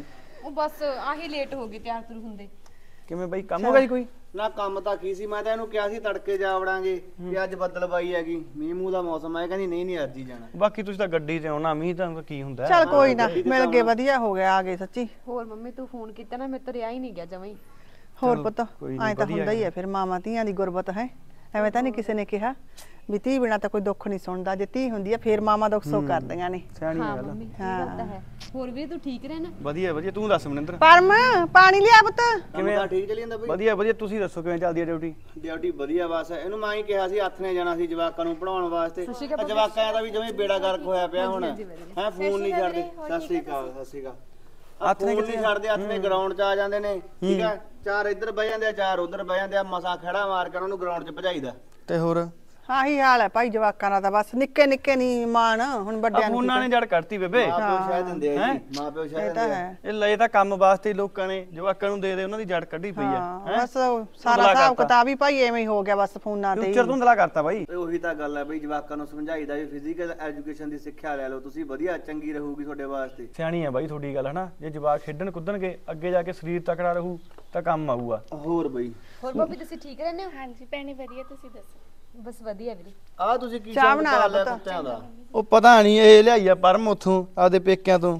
ਉਹ ਬਸ ਆਹੀ ਲੇਟ ਹੋ ਗਈ ਤਿਆਰ ਤੁਰ ਹੁੰਦੇ। ਕਿਵੇਂ ਬਾਈ ਕੰਮ ਹੋ ਗਿਆ ਜੀ ਕੋਈ? ਨਾ ਕੰਮ ਤਾਂ ਕੀ ਸੀ, ਮੈਂ ਤਾਂ ਇਹਨੂੰ ਕਿਹਾ ਸੀ ਤੜਕੇ ਜਾ ਵੜਾਂਗੇ ਵੀ ਅੱਜ ਬੱਦਲਬਾਈ ਹੈਗੀ, ਮੀਂਹ ਮੂੰਹ ਦਾ ਮੌਸਮ ਹੈ, ਕਹਿੰਦੀ ਨਹੀਂ ਅੱਜ ਹੀ ਜਾਣਾ। ਬਾਕੀ ਤੁਸੀਂ ਤਾਂ ਗੱਡੀ ਤੇ ਆਉਣਾ, ਮੀਂਹ ਤਾਂ ਕੀ ਹੁੰਦਾ। ਚੱਲ ਕੋਈ ਨਾ, ਮਿਲ ਗਏ, ਵਧੀਆ ਹੋ ਗਿਆ, ਆ ਗਏ ਸੱਚੀ। ਹੋਰ ਮੰਮੀ ਤੂੰ ਫੋਨ ਕੀਤਾ ਨਾ, ਮੇਰੇ ਤੋਂ ਰਿਆ ਹੀ ਨਹੀਂ ਗਿਆ ਜਮਾਂ ਹੀ। ਹੋਰ ਪੁੱਤ ਐਂ ਤਾਂ ਹੁੰਦਾ ਹੀ ਹੈ ਫਿਰ, ਮਾਵਾਂ ਧੀਆਂ ਦੀ ਗੁਰਬਤ ਹੈ। ਐਵੇਂ ਤਾਂ ਨਹੀਂ ਕਿਸੇ ਨੇ ਕਿਹਾ ਵੀ ਧੀ ਬਿਨਾਂ ਤਾਂ ਕੋਈ ਦੁੱਖ ਨਹੀਂ ਸੁਣਦਾ, ਜੇ ਧੀ ਹੁੰਦੀ ਆ ਫੇਰ ਮਾਵਾਂ ਦੁੱਖ ਸੁੱਖ ਕਰਦੀਆਂ ਨੇ। ਸਿਆਣੀ ਹਾਂ ਗੱਲ। ਮੰਮੀ ਇਹ ਗੱਲ ਤਾਂ ਹੈ। ਹੋਰ ਵੀ ਤੂੰ ਠੀਕ ਰਹਿਣਾ? ਵਧੀਆ ਵਧੀਆ, ਤੂੰ ਦੱਸ ਮਨਿੰਦਰ। ਪਰਮ ਪਾਣੀ ਲਿਆ ਪੁੱਤ। ਕਿਵੇਂ ਆ? ਠੀਕ ਚੱਲੀ ਜਾਂਦਾ ਬਈ? ਵਧੀਆ ਵਧੀਆ, ਤੁਸੀਂ ਦੱਸੋ ਕਿਵੇਂ ਚੱਲਦੀ ਹੈ ਡਿਊਟੀ? ਡਿਊਟੀ ਵਧੀਆ, ਬਸ ਇਹਨੂੰ ਮੈਂ ਹੀ ਕਿਹਾ ਸੀ ਹੱਥ ਨੇ ਜਾਣਾ ਸੀ ਜਵਾਕਾਂ ਨੂੰ ਪੜਾਉਣ ਵਾਸਤੇ, ਜਵਾਕਾਂ ਦਾ ਵੀ ਜਿਵੇਂ ਬੇੜਾ ਗਰਕ ਹੋਇਆ ਪਿਆ ਹੁਣ ਹੈ, ਫੋਨ ਨਹੀਂ ਛੱਡਦੇ। ਸਤਿ ਸ੍ਰੀ ਅਕਾਲ। ਸਤਿ ਸ੍ਰੀ ਅਕਾਲ। ਹੱਥ ਨੇ ਕਿੱਥੇ ਛੱਡਦੇ, ਹੱਥ ਨੇ ਗਰਾਊਂਡ 'ਚ ਆ ਜਾਂਦੇ ਨੇ, ਠੀਕ ਹੈ, 4 ਇੱਧਰ ਬਹਿ ਜਾਂਦੇ ਆ, 4 ਉੱਧਰ ਬਹਿ ਜਾਂਦੇ ਆ, ਮਸਾ ਖੜਾ ਮਾਰ ਕੇ ਉਹਨੂੰ ਗਰਾਊਂਡ 'ਚ ਭਜਾਈਦਾ। ਤੇ ਹੋਰ ਆਹੀ ਹਾਲ ਹੈ ਭਾਈ ਜਵਾਕਾਂ ਦਾ, ਤਾਂ ਬਸ ਨਿੱਕੇ ਨਿੱਕੇ ਨਹੀਂ ਮਾਣ, ਹੁਣ ਵੱਡਿਆਂ ਨੂੰ ਫੋਨਾਂ ਨੇ ਜੜ ਕੱਢਤੀ ਬੇਬੇ। ਮਾਪਿਓ ਸ਼ਾਇਦ ਦਿੰਦੇ ਆ ਜੀ, ਮਾਪਿਓ ਸ਼ਾਇਦ ਦਿੰਦੇ ਆ। ਇਹ ਲਏ ਤਾਂ ਕੰਮ ਵਾਸਤੇ ਲੋਕਾਂ ਨੇ, ਜਵਾਕਾਂ ਨੂੰ ਦੇ ਉਹਨਾਂ ਦੀ ਜੜ ਕੱਢੀ ਪਈ ਆ। ਬਸ ਸਾਰਾ ਹਿਸਾਬ ਕਿਤਾਬ ਹੀ ਭਾਈ ਐਵੇਂ ਹੀ ਹੋ ਗਿਆ, ਬਸ ਫੋਨਾਂ ਤੇ ਫਿਊਚਰ ਧੁੰਦਲਾ ਕਰਤਾ ਬਾਈ। ਉਹੀ ਤਾਂ ਗੱਲ ਹੈ ਬਈ, ਜਵਾਕਾਂ ਨੂੰ ਸਮਝਾਈਦਾ ਵੀ ਫਿਜ਼ੀਕਲ ਐਜੂਕੇਸ਼ਨ ਦੀ ਸਿੱਖਿਆ ਲੈ ਲਓ ਤੁਸੀਂ, ਵਧੀਆ ਚੰਗੀ ਰਹੂਗੀ ਤੁਹਾਡੇ ਵਾਸਤੇ। ਸਿਆਣੀ ਆ ਬਾਈ ਤੁਹਾਡੀ ਗੱਲ, ਹਨਾ। ਜੇ ਜਵਾਕ ਖੇਡਣ ਕੁੱਦਣਗੇ, ਅੱਗੇ ਜਾ ਕੇ ਸਰੀਰ ਤਕੜਾ ਰਹੂ ਤਾਂ ਕੰਮ ਆਊਗਾ। ਹੋਰ ਬਈ। ਹੋਰ ਭਾਬੀ ਤੁਸੀਂ ਠੀਕ ਰਹਿੰਦੇ ਹੋ? ਹਾਂਜੀ ਭੈਣੇ ਵਧੀਆ, ਤੁਸੀਂ ਦੱਸੋ? ਬਸ ਵਧੀਆ ਵੀਰੇ। ਆ ਤੁਸੀਂ ਕੀ ਚਾਹ ਬਣਾ ਲਾ ਲਿਆ ਪੁੱਤ। ਕੁੱਤਿਆਂ ਦਾ? ਉਹ ਪਤਾ ਨਹੀਂ ਇਹ ਲਿਆਈ ਆ ਪਰਮ ਉੱਥੋਂ ਆਪਦੇ ਪੇਕਿਆਂ ਤੋਂ,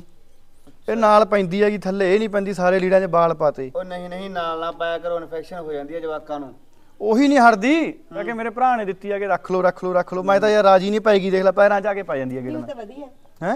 ਇਹ ਨਾਲ ਪੈਂਦੀ ਹੈਗੀ ਥੱਲੇ, ਇਹ ਨਹੀਂ ਪੈਂਦੀ, ਸਾਰੇ ਲੀੜਾਂ 'ਚ ਵਾਲ ਪਾਤੇ। ਉਹ ਨਹੀਂ ਨਹੀਂ, ਨਾਲ ਨਾ ਪਾਇਆ ਕਰੋ, ਇਨਫੈਕਸ਼ਨ ਹੋ ਜਾਂਦੀ ਹੈ ਜਵਾਕਾਂ ਨੂੰ। ਉਹੀ ਨਹੀਂ ਹਟਦੀ, ਮੈਂ ਕਿ ਮੇਰੇ ਭਰਾ ਨੇ ਦਿੱਤੀ ਆ ਕਿ ਰੱਖ ਲੋ ਰੱਖ ਲੋ ਰੱਖ ਲੋ, ਮੈਂ ਤਾਂ ਯਾਰ ਰਾਜੀ ਨਹੀਂ ਪਾਏਗੀ, ਦੇਖ ਲੈ ਪੈਰਾਂ 'ਚ ਆ ਕੇ ਪੈ ਜਾਂਦੀ ਹੈ ਗਿੜਨ। ਹੈ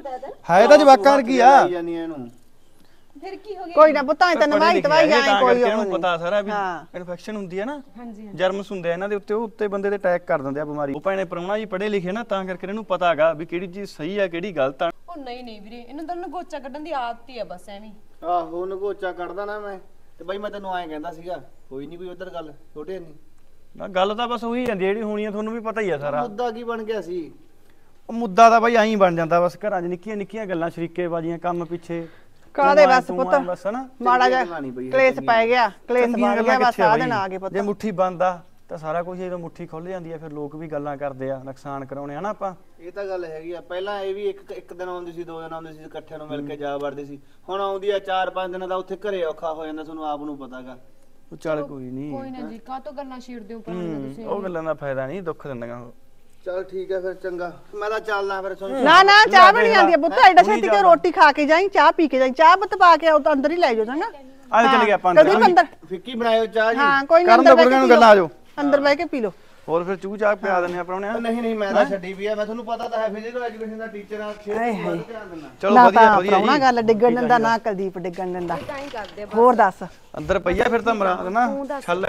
ਹੈ ਤਾਂ ਜਵਾਕਾਂ ਵਰਗੀ ਆ। ਲਾਈ ਜਾਂਦੀ ਇਹਨੂੰ। ਫਿਰ ਕੀ ਹੋ ਗਿਆ? ਕੋਈ ਨਾ ਪੁੱਤਾਂ ਤਾਂ ਨਵਾਈ ਤਵਾਈ ਆਏ ਕੋਈ ਇਹਨੂੰ ਪਤਾ ਸਾਰਾ ਵੀ ਇਨਫੈਕਸ਼ਨ ਹੁੰਦੀ ਹੈ ਨਾ, ਜਰਮਸ ਹੁੰਦੇ ਆ ਇਹਨਾਂ ਦੇ ਉੱਤੇ, ਉਹ ਉੱਤੇ ਬੰਦੇ ਤੇ ਅਟੈਕ ਕਰ ਦਿੰਦੇ ਆ ਬਿਮਾਰੀ। ਉਹ ਭੈਣੇ ਪ੍ਰਾਹੁਣਾ ਜੀ ਪੜ੍ਹੇ ਲਿਖੇ ਨਾ, ਤਾਂ ਕਰਕੇ ਇਹਨੂੰ ਪਤਾ ਹੈਗਾ ਵੀ ਕਿਹੜੀ ਚੀਜ਼ ਸਹੀ ਆ ਕਿਹੜੀ ਗਲਤ ਆ। ਉਹ ਨਹੀਂ ਵੀਰੇ, ਇਹਨਾਂ ਦਾ ਨਗੋਚਾ ਕੱਢਣ ਦੀ ਆਦਤ ਹੀ ਆ ਬਸ ਐਵੇਂ। ਆਹੋ ਨਗੋਚਾ ਕੱਢਦਾ ਨਾ ਮੈਂ, ਤੇ ਬਾਈ ਮੈਂ ਤੈਨੂੰ ਐਂ ਕਹਿੰਦਾ ਸੀਗਾ, ਕੋਈ ਨਹੀਂ ਕੋਈ ਉਧਰ ਗੱਲ, ਛੋਟੇ ਨਹੀਂ ਨਾ ਗੱਲ ਤਾਂ ਬਸ ਉਹੀ ਜਾਂਦੀ ਜਿਹੜੀ ਹੋਣੀ ਆ, ਤੁਹਾਨੂੰ ਵੀ ਪਤਾ ਹੀ ਆ ਸਾਰਾ। ਮੁੱਦਾ ਕੀ ਬਣ ਗਿਆ ਸੀ? ਉਹ ਮੁੱਦਾ ਤਾਂ ਬਾਈ ਐਂ ਬਣ ਜਾਂਦਾ ਬਸ, ਘਰਾਂ 'ਚ ਨਿੱਕੀਆਂ ਨਿੱਕੀਆਂ ਗੱਲਾਂ, ਸ਼ਰੀਕੇ ਬਾਜੀਆਂ, ਕੰਮ ਪਿੱਛੇ ਕਾਦੇ ਬਸ ਪੁੱਤ, ਬਸ ਹਨਾ, ਮਾੜਾ ਜਿਹਾ ਕਲੇਸ਼ ਪੈ ਗਿਆ, ਕਲੇਸ਼ ਬਣ ਗਿਆ, ਬਸ ਆ ਦਿਨ ਆ ਗਏ ਪੁੱਤ। ਜੇ ਮੁੱਠੀ ਬੰਦ ਆ ਤਾਂ ਸਾਰਾ ਕੁਝ, ਜਦੋਂ ਮੁੱਠੀ ਖੁੱਲ ਜਾਂਦੀ ਆ ਫਿਰ ਲੋਕ ਵੀ ਗੱਲਾਂ ਕਰਦੇ ਆ, ਨੁਕਸਾਨ ਕਰਾਉਣੇ ਹਨਾ ਆਪਾਂ। ਇਹ ਤਾਂ ਗੱਲ ਹੈਗੀ ਆ, ਪਹਿਲਾਂ ਇਹ ਵੀ ਇੱਕ ਦਿਨ ਆਉਂਦੀ ਸੀ, 2 ਦਿਨ ਆਉਂਦੀ ਸੀ, ਇਕੱਠਿਆਂ ਨੂੰ ਮਿਲ ਕੇ ਜਾ ਵੜਦੇ ਸੀ, ਹੁਣ ਆਉਂਦੀ ਆ 4-5 ਦਿਨਾਂ ਦਾ, ਉੱਥੇ ਘਰੇ ਔਖਾ ਹੋ ਜਾਂਦਾ, ਤੁਹਾਨੂੰ ਆਪ ਨੂੰ ਪਤਾਗਾ। ਉਹ ਚੱਲ ਕੋਈ ਨਹੀਂ, ਕੋਈ ਨਾ ਜੀ, ਕਾਹ ਤੋਂ ਗੱਲਾਂ ਛੇੜਦੇ ਹੋ ਪੁਰਾਣੀਆਂ ਤੁਸੀਂ? ਉਹ ਗੱਲਾਂ ਦਾ ਫਾਇਦਾ ਨਹੀਂ, ਦੁੱਖ ਦਿੰਦੀਆਂ ਉਹ। ਚਲ ਠੀਕ ਹੈ ਫਿਰ, ਚੰਗਾ ਮੈਂ ਤਾਂ ਚੱਲਦਾ ਫਿਰ। ਸੁਣ ਨਾ ਨਾ ਚਾਹ ਬਣੀ ਜਾਂਦੀ ਹੈ ਪੁੱਤ, ਐਡਾ ਛੇਤੀ ਕਿ ਰੋਟੀ ਖਾ ਕੇ ਜਾਈ, ਚਾਹ ਪੀ ਕੇ ਜਾਈ, ਚਾਹ ਪੁੱਤ ਪਾ ਕੇ ਆਉ ਤਾਂ ਅੰਦਰ ਹੀ ਲੈ ਜਾਓ ਚੰਗਾ। ਆ ਚੱਲ ਗਿਆ ਆਪਾਂ ਕਦੀ ਅੰਦਰ। ਫਿੱਕੀ ਬਣਾਇਓ ਚਾਹ ਜੀ। ਹਾਂ ਕੋਈ ਨਾ, ਕਰਨ ਦੋ ਬੁਰਗਾਂ ਨੂੰ ਗੱਲਾਂ ਆ ਜਾਓ, ਅੰਦਰ ਬਹਿ ਕੇ ਪੀ ਲਓ। ਹੋਰ ਫਿਰ ਚੂਹ ਚਾਹ ਪਿਆ ਦਿੰਦੇ ਆ ਪ੍ਰਾਹੁਣੇ। ਨਹੀਂ ਨਹੀਂ, ਮੈਂ ਤਾਂ ਛੱਡੀ ਵੀ ਆ, ਮੈਂ ਤੁਹਾਨੂੰ ਪਤਾ ਤਾਂ ਹੈ ਫਿਜ਼ੀਕਲ ਐਜੂਕੇਸ਼ਨ ਦਾ ਟੀਚਰ ਆ, ਖੇਡ ਨੂੰ ਵੱਧ ਧਿਆਨ ਦਿੰਦਾ। ਚਲੋ ਨਾ ਵਧੀਆ ਤਾਂ ਵਧੀਆ ਪ੍ਰਾਹੁਣਾ ਜੀ। ਗੱਲ ਡਿੱਗਣ ਦਿੰਦਾ, ਨਾ ਕੁਲਦੀਪ ਡਿੱਗਣ ਦਿੰਦਾ। ਹੋਰ ਦੱਸ? ਅੰਦਰ ਪਈਆ ਫਿਰ ਤਾਂ ਮਰਾਦ ਨਾ ਛੱਲ।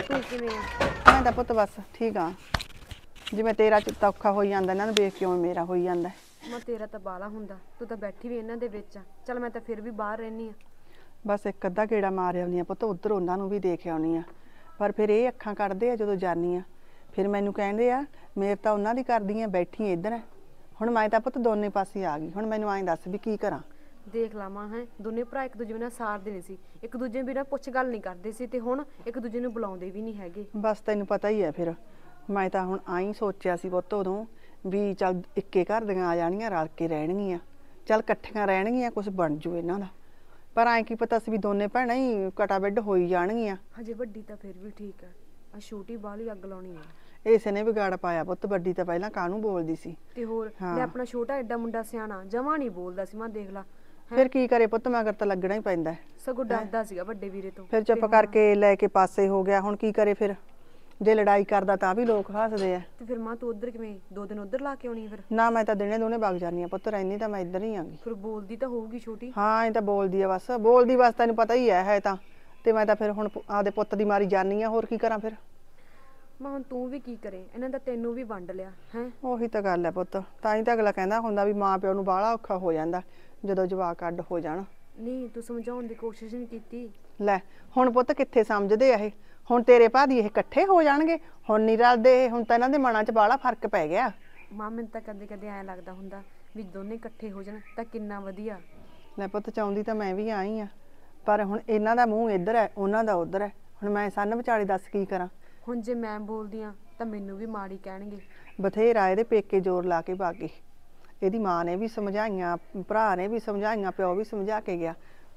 ਮੈਂ ਤਾਂ ਪੁੱਤ ਬਸ ਠੀਕ ਆ, ਜਿਵੇਂ ਤੇਰਾ ਚਿੱਤ ਔਖਾ ਹੋਈ ਜਾਂਦਾ ਇਹਨਾਂ ਨੂੰ ਵੇਖ ਕੇ ਉਵੇਂ ਮੇਰਾ ਹੋਈ ਜਾਂਦਾ। ਮੈਂ ਤੇਰਾ ਤਾਂ ਬਾਲਾ ਹੁੰਦਾ, ਤੂੰ ਤਾਂ ਬੈਠੀ ਵੀ ਇਹਨਾਂ ਦੇ ਵਿੱਚ ਆ। ਚੱਲ ਮੈਂ ਤਾਂ ਫਿਰ ਵੀ ਬਾਹਰ ਰਹਿਨੀ ਆ। ਬਸ ਇੱਕ ਅੱਧਾ ਗੇੜਾ ਮਾਰ ਆਉਣੀ ਆ ਪੁੱਤ, ਉਧਰ ਉਹਨਾਂ ਨੂੰ ਵੀ ਦੇਖ ਆਉਣੀ ਆ, ਪਰ ਫਿਰ ਇਹ ਅੱਖਾਂ ਕੱਢਦੇ ਆ ਜਦੋਂ ਜਾਨੀ ਆ, ਫਿਰ ਮੈਨੂੰ ਕਹਿੰਦੇ ਆ ਮੇਰੇ ਤਾਂ ਉਹਨਾਂ ਦੀ ਕਰਦੀ ਆ, ਬੈਠੀ ਇੱਧਰ ਆ। ਹੁਣ ਮੈਂ ਤਾਂ ਪੁੱਤ ਦੋਨੇ ਪਾਸੇ ਆ ਗਈ, ਹੁਣ ਮੈਨੂੰ ਐਂ ਦੱਸ ਵੀ ਕੀ ਕਰਾਂ। ਦੇਖ ਲਾਵਾਂ ਹੈ, ਦੋਨੇ ਭਰਾ ਇੱਕ ਦੂਜੇ ਨਾਲ ਸਾਰਦੇ ਨਹੀਂ ਸੀ, ਇੱਕ ਦੂਜੇ ਬਿਨਾਂ ਪੁੱਛ ਗੱਲ ਨਹੀਂ ਕਰਦੇ ਸੀ, ਤੇ ਹੁਣ ਇੱਕ ਦੂਜੇ ਨੂੰ ਬੁਲਾਉਂਦੇ ਵੀ ਨਹੀਂ ਹੈਗੇ। ਬਸ ਤੈਨੂੰ ਪਤਾ ਹੀ ਹੈ ਫਿਰ, ਮੈਂ ਤਾਂ ਹੁਣ ਆਈ ਸੋਚਿਆ ਸੀ ਪੁੱਤ ਉਦੋਂ ਵੀ ਚੱਲ ਇੱਕੇ ਘਰ ਦੀਆਂ ਆ ਜਾਣੀਆਂ, ਰਲ ਕੇ ਰਹਿਣਗੀਆਂ, ਚੱਲ ਇਕੱਠੀਆਂ ਰਹਿਣਗੀਆਂ, ਕੁਝ ਬਣ ਜੂ ਇਹਨਾਂ ਦਾ। ਪਰ ਐਂ ਕੀ ਪਤਾ ਸੀ ਵੀ ਦੋਨੇ ਭੈਣਾਂ ਹੀ ਕਟਾ ਬਿੱਡ ਹੋਈ ਜਾਣਗੀਆਂ। ਹਜੇ ਵੱਡੀ ਤਾਂ ਫਿਰ ਵੀ ਠੀਕ ਆ, ਆ ਛੋਟੀ ਬਾਹਲੀ ਅੱਗ ਲਾਉਣੀ ਆ। ਇਸੇ ਨੇ ਵਿਗਾੜ ਪਾਇਆ ਪੁੱਤ, ਵੱਡੀ ਤਾਂ ਪਹਿਲਾਂ ਕਾਹਨੂੰ ਬੋਲਦੀ ਸੀ। ਤੇ ਹੋਰ ਮੈਂ ਆਪਣਾ ਛੋਟਾ ਐਡਾ ਮੁੰਡਾ ਸਿਆਣਾ ਜਮਾ ਨਹੀਂ ਬੋਲਦਾ ਸੀ, ਮੈਂ ਦੇਖ ਲਾ। ਫਿਰ ਕੀ ਕਰੇ ਪੁੱਤ, ਮਗਰ ਤਾਂ ਲੱਗਣਾ ਹੀ ਪੈਂਦਾ। ਸਗੋਂ ਡਰਦਾ ਸੀਗਾ ਵੱਡੇ ਵੀਰੇ ਤੋਂ। ਫਿਰ ਚੁੱਪ ਕਰਕੇ ਲੈ ਕੇ ਪਾਸੇ ਹੋ ਗਿਆ, ਹੁਣ ਕੀ ਕਰੇ ਫਿਰ, ਜੇ ਲੜਾਈ ਕਰਦਾ ਤਾਂ ਵੀ ਲੋਕ ਹੱਸਦੇ ਆ। ਤੇ ਫਿਰ ਮਾਂ ਤੂੰ ਉਧਰ ਕਿਵੇਂ 2 ਦਿਨ ਉਧਰ ਲਾ ਕੇ ਆਉਣੀ? ਫਿਰ ਨਾ ਮੈਂ ਤਾਂ ਦਿਨੇ ਦੋਨੇ ਵਗ ਜਾਨੀ ਆ ਪੁੱਤ, ਰਹਿਨੀ ਤਾਂ ਮੈਂ ਇੱਧਰ ਹੀ ਆਂਗੀ। ਫਿਰ ਬੋਲਦੀ ਤਾਂ ਹੋਊਗੀ ਛੋਟੀ। ਹਾਂ ਇਹ ਤਾਂ ਬੋਲਦੀ ਆ, ਬਸ ਬੋਲਦੀ ਬਸ, ਤੈਨੂੰ ਪਤਾ ਹੀ ਹੈ ਤਾਂ। ਤੇ ਮੈਂ ਤਾਂ ਫਿਰ ਹੁਣ ਆਪਦੇ ਪੁੱਤ ਦੀ ਮਾਰੀ ਜਾਨੀ ਆ, ਹੋਰ ਕੀ ਕਰਾਂ ਫਿਰ। ਮੈਂ ਹੁਣ ਤੂੰ ਵੀ ਕੀ ਕਰੇ, ਇਹਨਾਂ ਦਾ ਤੈਨੂੰ ਵੀ ਵੰਡ ਲਿਆ ਹੈ। ਉਹੀ ਤਾਂ ਗੱਲ ਹੈ ਪੁੱਤ, ਤਾਂ ਹੀ ਤਾਂ ਅਗਲਾ ਕਹਿੰਦਾ ਹੁੰਦਾ ਵੀ ਮਾਂ ਪਿਓ ਨੂੰ ਬਾਹਲਾ ਔਖਾ ਹੋ ਜਾਂਦਾ ਜਦੋਂ ਜਵਾਕ ਅੱਡ ਹੋ ਜਾਣ। ਨਹੀਂ ਤੂੰ ਸਮਝਾਉਣ ਦੀ ਕੋਸ਼ਿਸ਼ ਨਹੀਂ ਕੀਤੀ। ਲੈ ਹੁਣ ਪੁੱਤ ਕਿੱਥੇ ਸਮਝਦੇ ਆ ਇਹ, ਹੁਣ ਤੇਰੇ ਭਾਦੀ ਇਹ ਇਕੱਠੇ ਹੋ ਜਾਣਗੇ, ਹੁਣ ਨਹੀਂ ਰਲਦੇ, ਹੁਣ ਤਾਂ ਇਹਨਾਂ ਦੇ ਮਨਾਂ 'ਚ ਬਾਹਲਾ ਫਰਕ ਪੈ ਗਿਆ। ਮਾਂ ਮੈਨੂੰ ਤਾਂ ਕਦੇ ਕਦੇ ਐਂ ਲੱਗਦਾ ਹੁੰਦਾ ਵੀ ਦੋਨੇ ਇਕੱਠੇ ਹੋ ਜਾਣ ਤਾਂ ਕਿੰਨਾ ਵਧੀਆ। ਲੈ ਪੁੱਤ ਚਾਹੁੰਦੀ ਤਾਂ ਮੈਂ ਵੀ ਆਈ ਆ, ਪਰ ਹੁਣ ਇਹਨਾਂ ਦਾ ਮੂੰਹ ਇੱਧਰ ਹੈ, ਉਹਨਾਂ ਦਾ ਉੱਧਰ ਹੈ, ਹੁਣ ਮੈਂ ਸੰਨ ਵਿਚਾਲੇ ਦੱਸ ਕੀ ਕਰਾਂ। ਹੁਣ ਜੇ ਮੈਂ ਬੋਲਦੀ ਆ ਤਾਂ ਮੈਨੂੰ ਵੀ ਮਾੜੀ ਕਹਿਣਗੇ। ਬਥੇਰਾ ਇਹਦੇ ਪੇਕੇ ਜ਼ੋਰ ਲਾ ਕੇ ਬਾਗੀ, ਇਹਦੀ ਮਾਂ ਨੇ ਵੀ ਸਮਝਾਈਆਂ, ਭਰਾ ਨੇ ਵੀ ਸਮਝਾਈਆਂ, ਪਿਓ ਵੀ ਸਮਝਾ ਕੇ ਗਿਆ,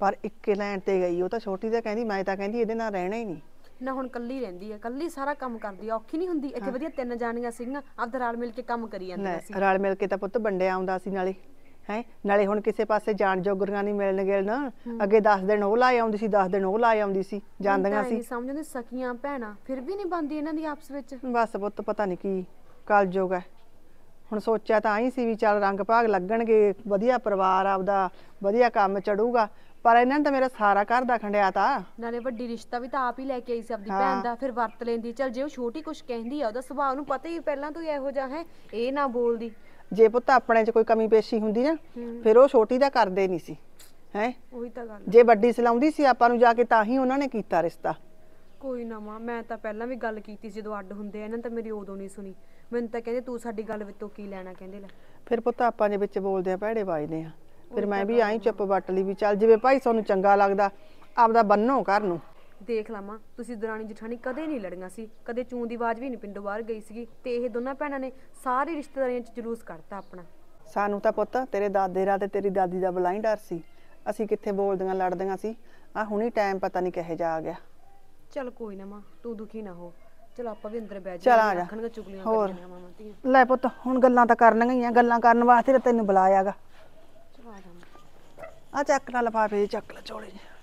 ਪਰ ਇੱਕੇ ਲੈਣ ਤੇ ਗਈ, ਉਹ ਤਾਂ ਛੋਟੀ ਤਾਂ ਕਹਿੰਦੀ ਮੈਂ ਤਾਂ ਕਹਿੰਦੀ ਇਹਦੇ ਨਾਲ ਰਹਿਣਾ ਹੀ ਨਹੀਂ। ਨਾ ਹੁਣ ਕੱਲੀ ਰਹਿੰਦੀ ਹੈ, ਕੱਲੀ ਸਾਰਾ ਕੰਮ ਕਰਦੀ ਆ, ਔਖੀ ਨਹੀਂ ਹੁੰਦੀ। ਇੱਥੇ ਵਧੀਆ 3 ਜਾਣੀਆਂ ਸੀਗੀਆਂ, ਆਪਦਾ ਰਲ ਮਿਲ ਕੇ ਕੰਮ ਕਰੀ ਜਾਂਦੀਆਂ ਸੀ। ਰਲ ਮਿਲ ਕੇ ਤਾਂ ਪੁੱਤ ਵੰਡਿਆ ਆਉਂਦਾ ਸੀ ਨਾਲੇ ਹੈ, ਨਾਲੇ ਹੁਣ ਕਿਸੇ ਪਾਸੇ ਜਾਣ ਜੋਗਰੀਆਂ ਨਹੀਂ ਮਿਲਣ ਗਿਲਣ। ਅੱਗੇ 10 ਦਿਨ ਉਹ ਲਾਏ ਆਉਂਦੀ ਸੀ, 10 ਦਿਨ ਉਹ ਲਾਏ ਆਉਂਦੀ ਸੀ, ਜਾਂਦੀਆਂ ਸੀ। ਸਮਝਦੇ ਸਕੀਆਂ ਭੈਣਾਂ ਫਿਰ ਵੀ ਨਹੀਂ ਬਣਦੀ ਇਹਨਾਂ ਦੀ ਆਪਸ ਵਿੱਚ। ਬਸ ਪੁੱਤ ਪਤਾ ਨਹੀਂ ਕੀ ਕਲਯੁਗ ਹੈ। ਹੁਣ ਸੋਚਿਆ ਤਾਂ ਆਈ ਸੀ ਵੀ ਚੱਲ ਰੰਗ ਭਾਗ ਲੱਗਣਗੇ, ਵਧੀਆ ਪਰਿਵਾਰ ਆਪਦਾ, ਵਧੀਆ ਕੰਮ ਚੜੂਗਾ, ਪਰ ਇਹਨਾਂ ਨੇ ਤਾਂ ਮੇਰਾ ਸਾਰਾ ਘਰ ਦਾ ਖੰਡਿਆ ਤਾ। ਨਾਲੇ ਵੱਡੀ ਰਿਸ਼ਤਾ ਵੀ ਤਾਂ ਆਪ ਹੀ ਲੈ ਕੇ ਆਈ ਸੀ ਆਪਦੀ ਭੈਣ ਦਾ, ਫਿਰ ਵਰਤ ਲੈਂਦੀ। ਚੱਲ ਜੇ ਉਹ ਛੋਟੀ ਕੁਛ ਕਹਿੰਦੀ ਆ, ਉਹਦਾ ਸੁਭਾਅ ਨੂੰ ਪਤਾ ਹੀ ਪਹਿਲਾਂ ਤੋਂ ਹੀ ਇਹੋ ਜਿਹਾ ਹੈ, ਇਹ ਨਾ ਬੋਲਦੀ। ਜੇ ਪੁੱਤ ਆਪਣੇ 'ਚ ਕੋਈ ਕਮੀ ਪੇਸ਼ੀ ਹੁੰਦੀ ਨਾ, ਫਿਰ ਉਹ ਛੋਟੀ ਦਾ ਕਰਦੇ ਨਹੀਂ ਸੀ ਹੈ। ਉਹੀ ਤਾਂ ਗੱਲ। ਜੇ ਵੱਡੀ ਸਲਾਉਂਦੀ ਸੀ ਆਪਾਂ ਨੂੰ ਜਾ ਕੇ, ਤਾਂ ਹੀ ਉਹਨਾਂ ਨੇ ਕੀਤਾ ਰਿਸ਼ਤਾ। ਕੋਈ ਨਾ ਮਾਂ, ਮੈਂ ਤਾਂ ਪਹਿਲਾਂ ਵੀ ਗੱਲ ਕੀਤੀ ਸੀ ਜਦੋਂ ਅੱਡ ਹੁੰਦੇ ਆ, ਇਹਨਾਂ ਤਾਂ ਮੇਰੀ ਉਦੋਂ ਨਹੀਂ ਸੁਣੀ। ਮੈਨੂੰ ਤਾਂ ਕਹਿੰਦੇ ਤੂੰ ਸਾਡੀ ਗੱਲ ਵਿੱਚੋਂ ਕੀ ਲੈਣਾ, ਕਹਿੰਦੇ ਲੈ। ਫਿਰ ਪੁੱਤ ਆਪਾਂ ਦੇ ਵਿੱਚ ਬੋਲਦੇ ਆ ਭੈੜੇ ਵੱਜਦੇ ਆ। ਫਿਰ ਮੈਂ ਵੀ ਆਈ ਚੁੱਪ ਵੱਟ ਲਈ ਵੀ ਚੱਲ ਜਿਵੇਂ ਭਾਈ ਤੁਹਾਨੂੰ ਚੰਗਾ ਲੱਗਦਾ ਆਪਦਾ ਬੰਨੋ ਘਰ ਨੂੰ। ਦੇਖ ਲਾਵਾਂ, ਤੁਸੀਂ ਦਰਾਣੀ ਜਠਾਣੀ ਕਦੇ ਨਹੀਂ ਲੜੀਆਂ ਸੀ, ਕਦੇ ਚੂੰ ਦੀ ਆਵਾਜ਼ ਵੀ ਨਹੀਂ ਪਿੰਡੋਂ ਬਾਹਰ ਗਈ ਸੀਗੀ, ਤੇ ਇਹ ਦੋਨਾਂ ਭੈਣਾਂ ਨੇ ਸਾਰੀ ਰਿਸ਼ਤੇਦਾਰੀਆਂ 'ਚ ਜਲੂਸ ਕੱਢਤਾ ਆਪਣਾ। ਸਾਨੂੰ ਤਾਂ ਪੁੱਤ ਤੇਰੇ ਦਾਦੇ ਦਾ ਤੇ ਤੇਰੀ ਦਾਦੀ ਦਾ ਬਲਾਈ ਡਰ ਸੀ, ਅਸੀਂ ਕਿੱਥੇ ਬੋਲਦੀਆਂ ਲੜਦੀਆਂ ਸੀ। ਆ ਹੁਣੀ ਟਾਈਮ ਪਤਾ ਨਹੀਂ ਕਿਹੋ ਜਿਹਾ ਆ ਗਿਆ। ਚੱਲ ਕੋਈ ਨਾ ਮਾਂ, ਤੂੰ ਦੁਖੀ ਨਾ ਹੋ। ਚਲ ਆਪਾਂ ਵੀ ਅੰਦਰ ਬਹਿ ਚੱਲ ਆ ਜਾ, ਜਾ। ਰੱਖਣਗੇ ਚੁਗਲੀਆਂ ਹੋਰ ਕਰਨੀਆਂ ਮਾਵਾਂ ਧੀਆਂ। ਲੈ ਪੁੱਤ ਹੁਣ ਗੱਲਾਂ ਤਾਂ ਕਰਨੀਆਂ ਹੀ ਆ, ਗੱਲਾਂ ਕਰਨ ਵਾਸਤੇ ਤਾਂ ਤੈਨੂੰ ਬੁਲਾਇਆਗਾ। ਚਲ ਆ ਜਾ। ਆ ਚੱਕ ਲੈ ਲਿਫਾਫੇ, ਚੱਕ ਲੈ ਝੋਲੇ 'ਚ।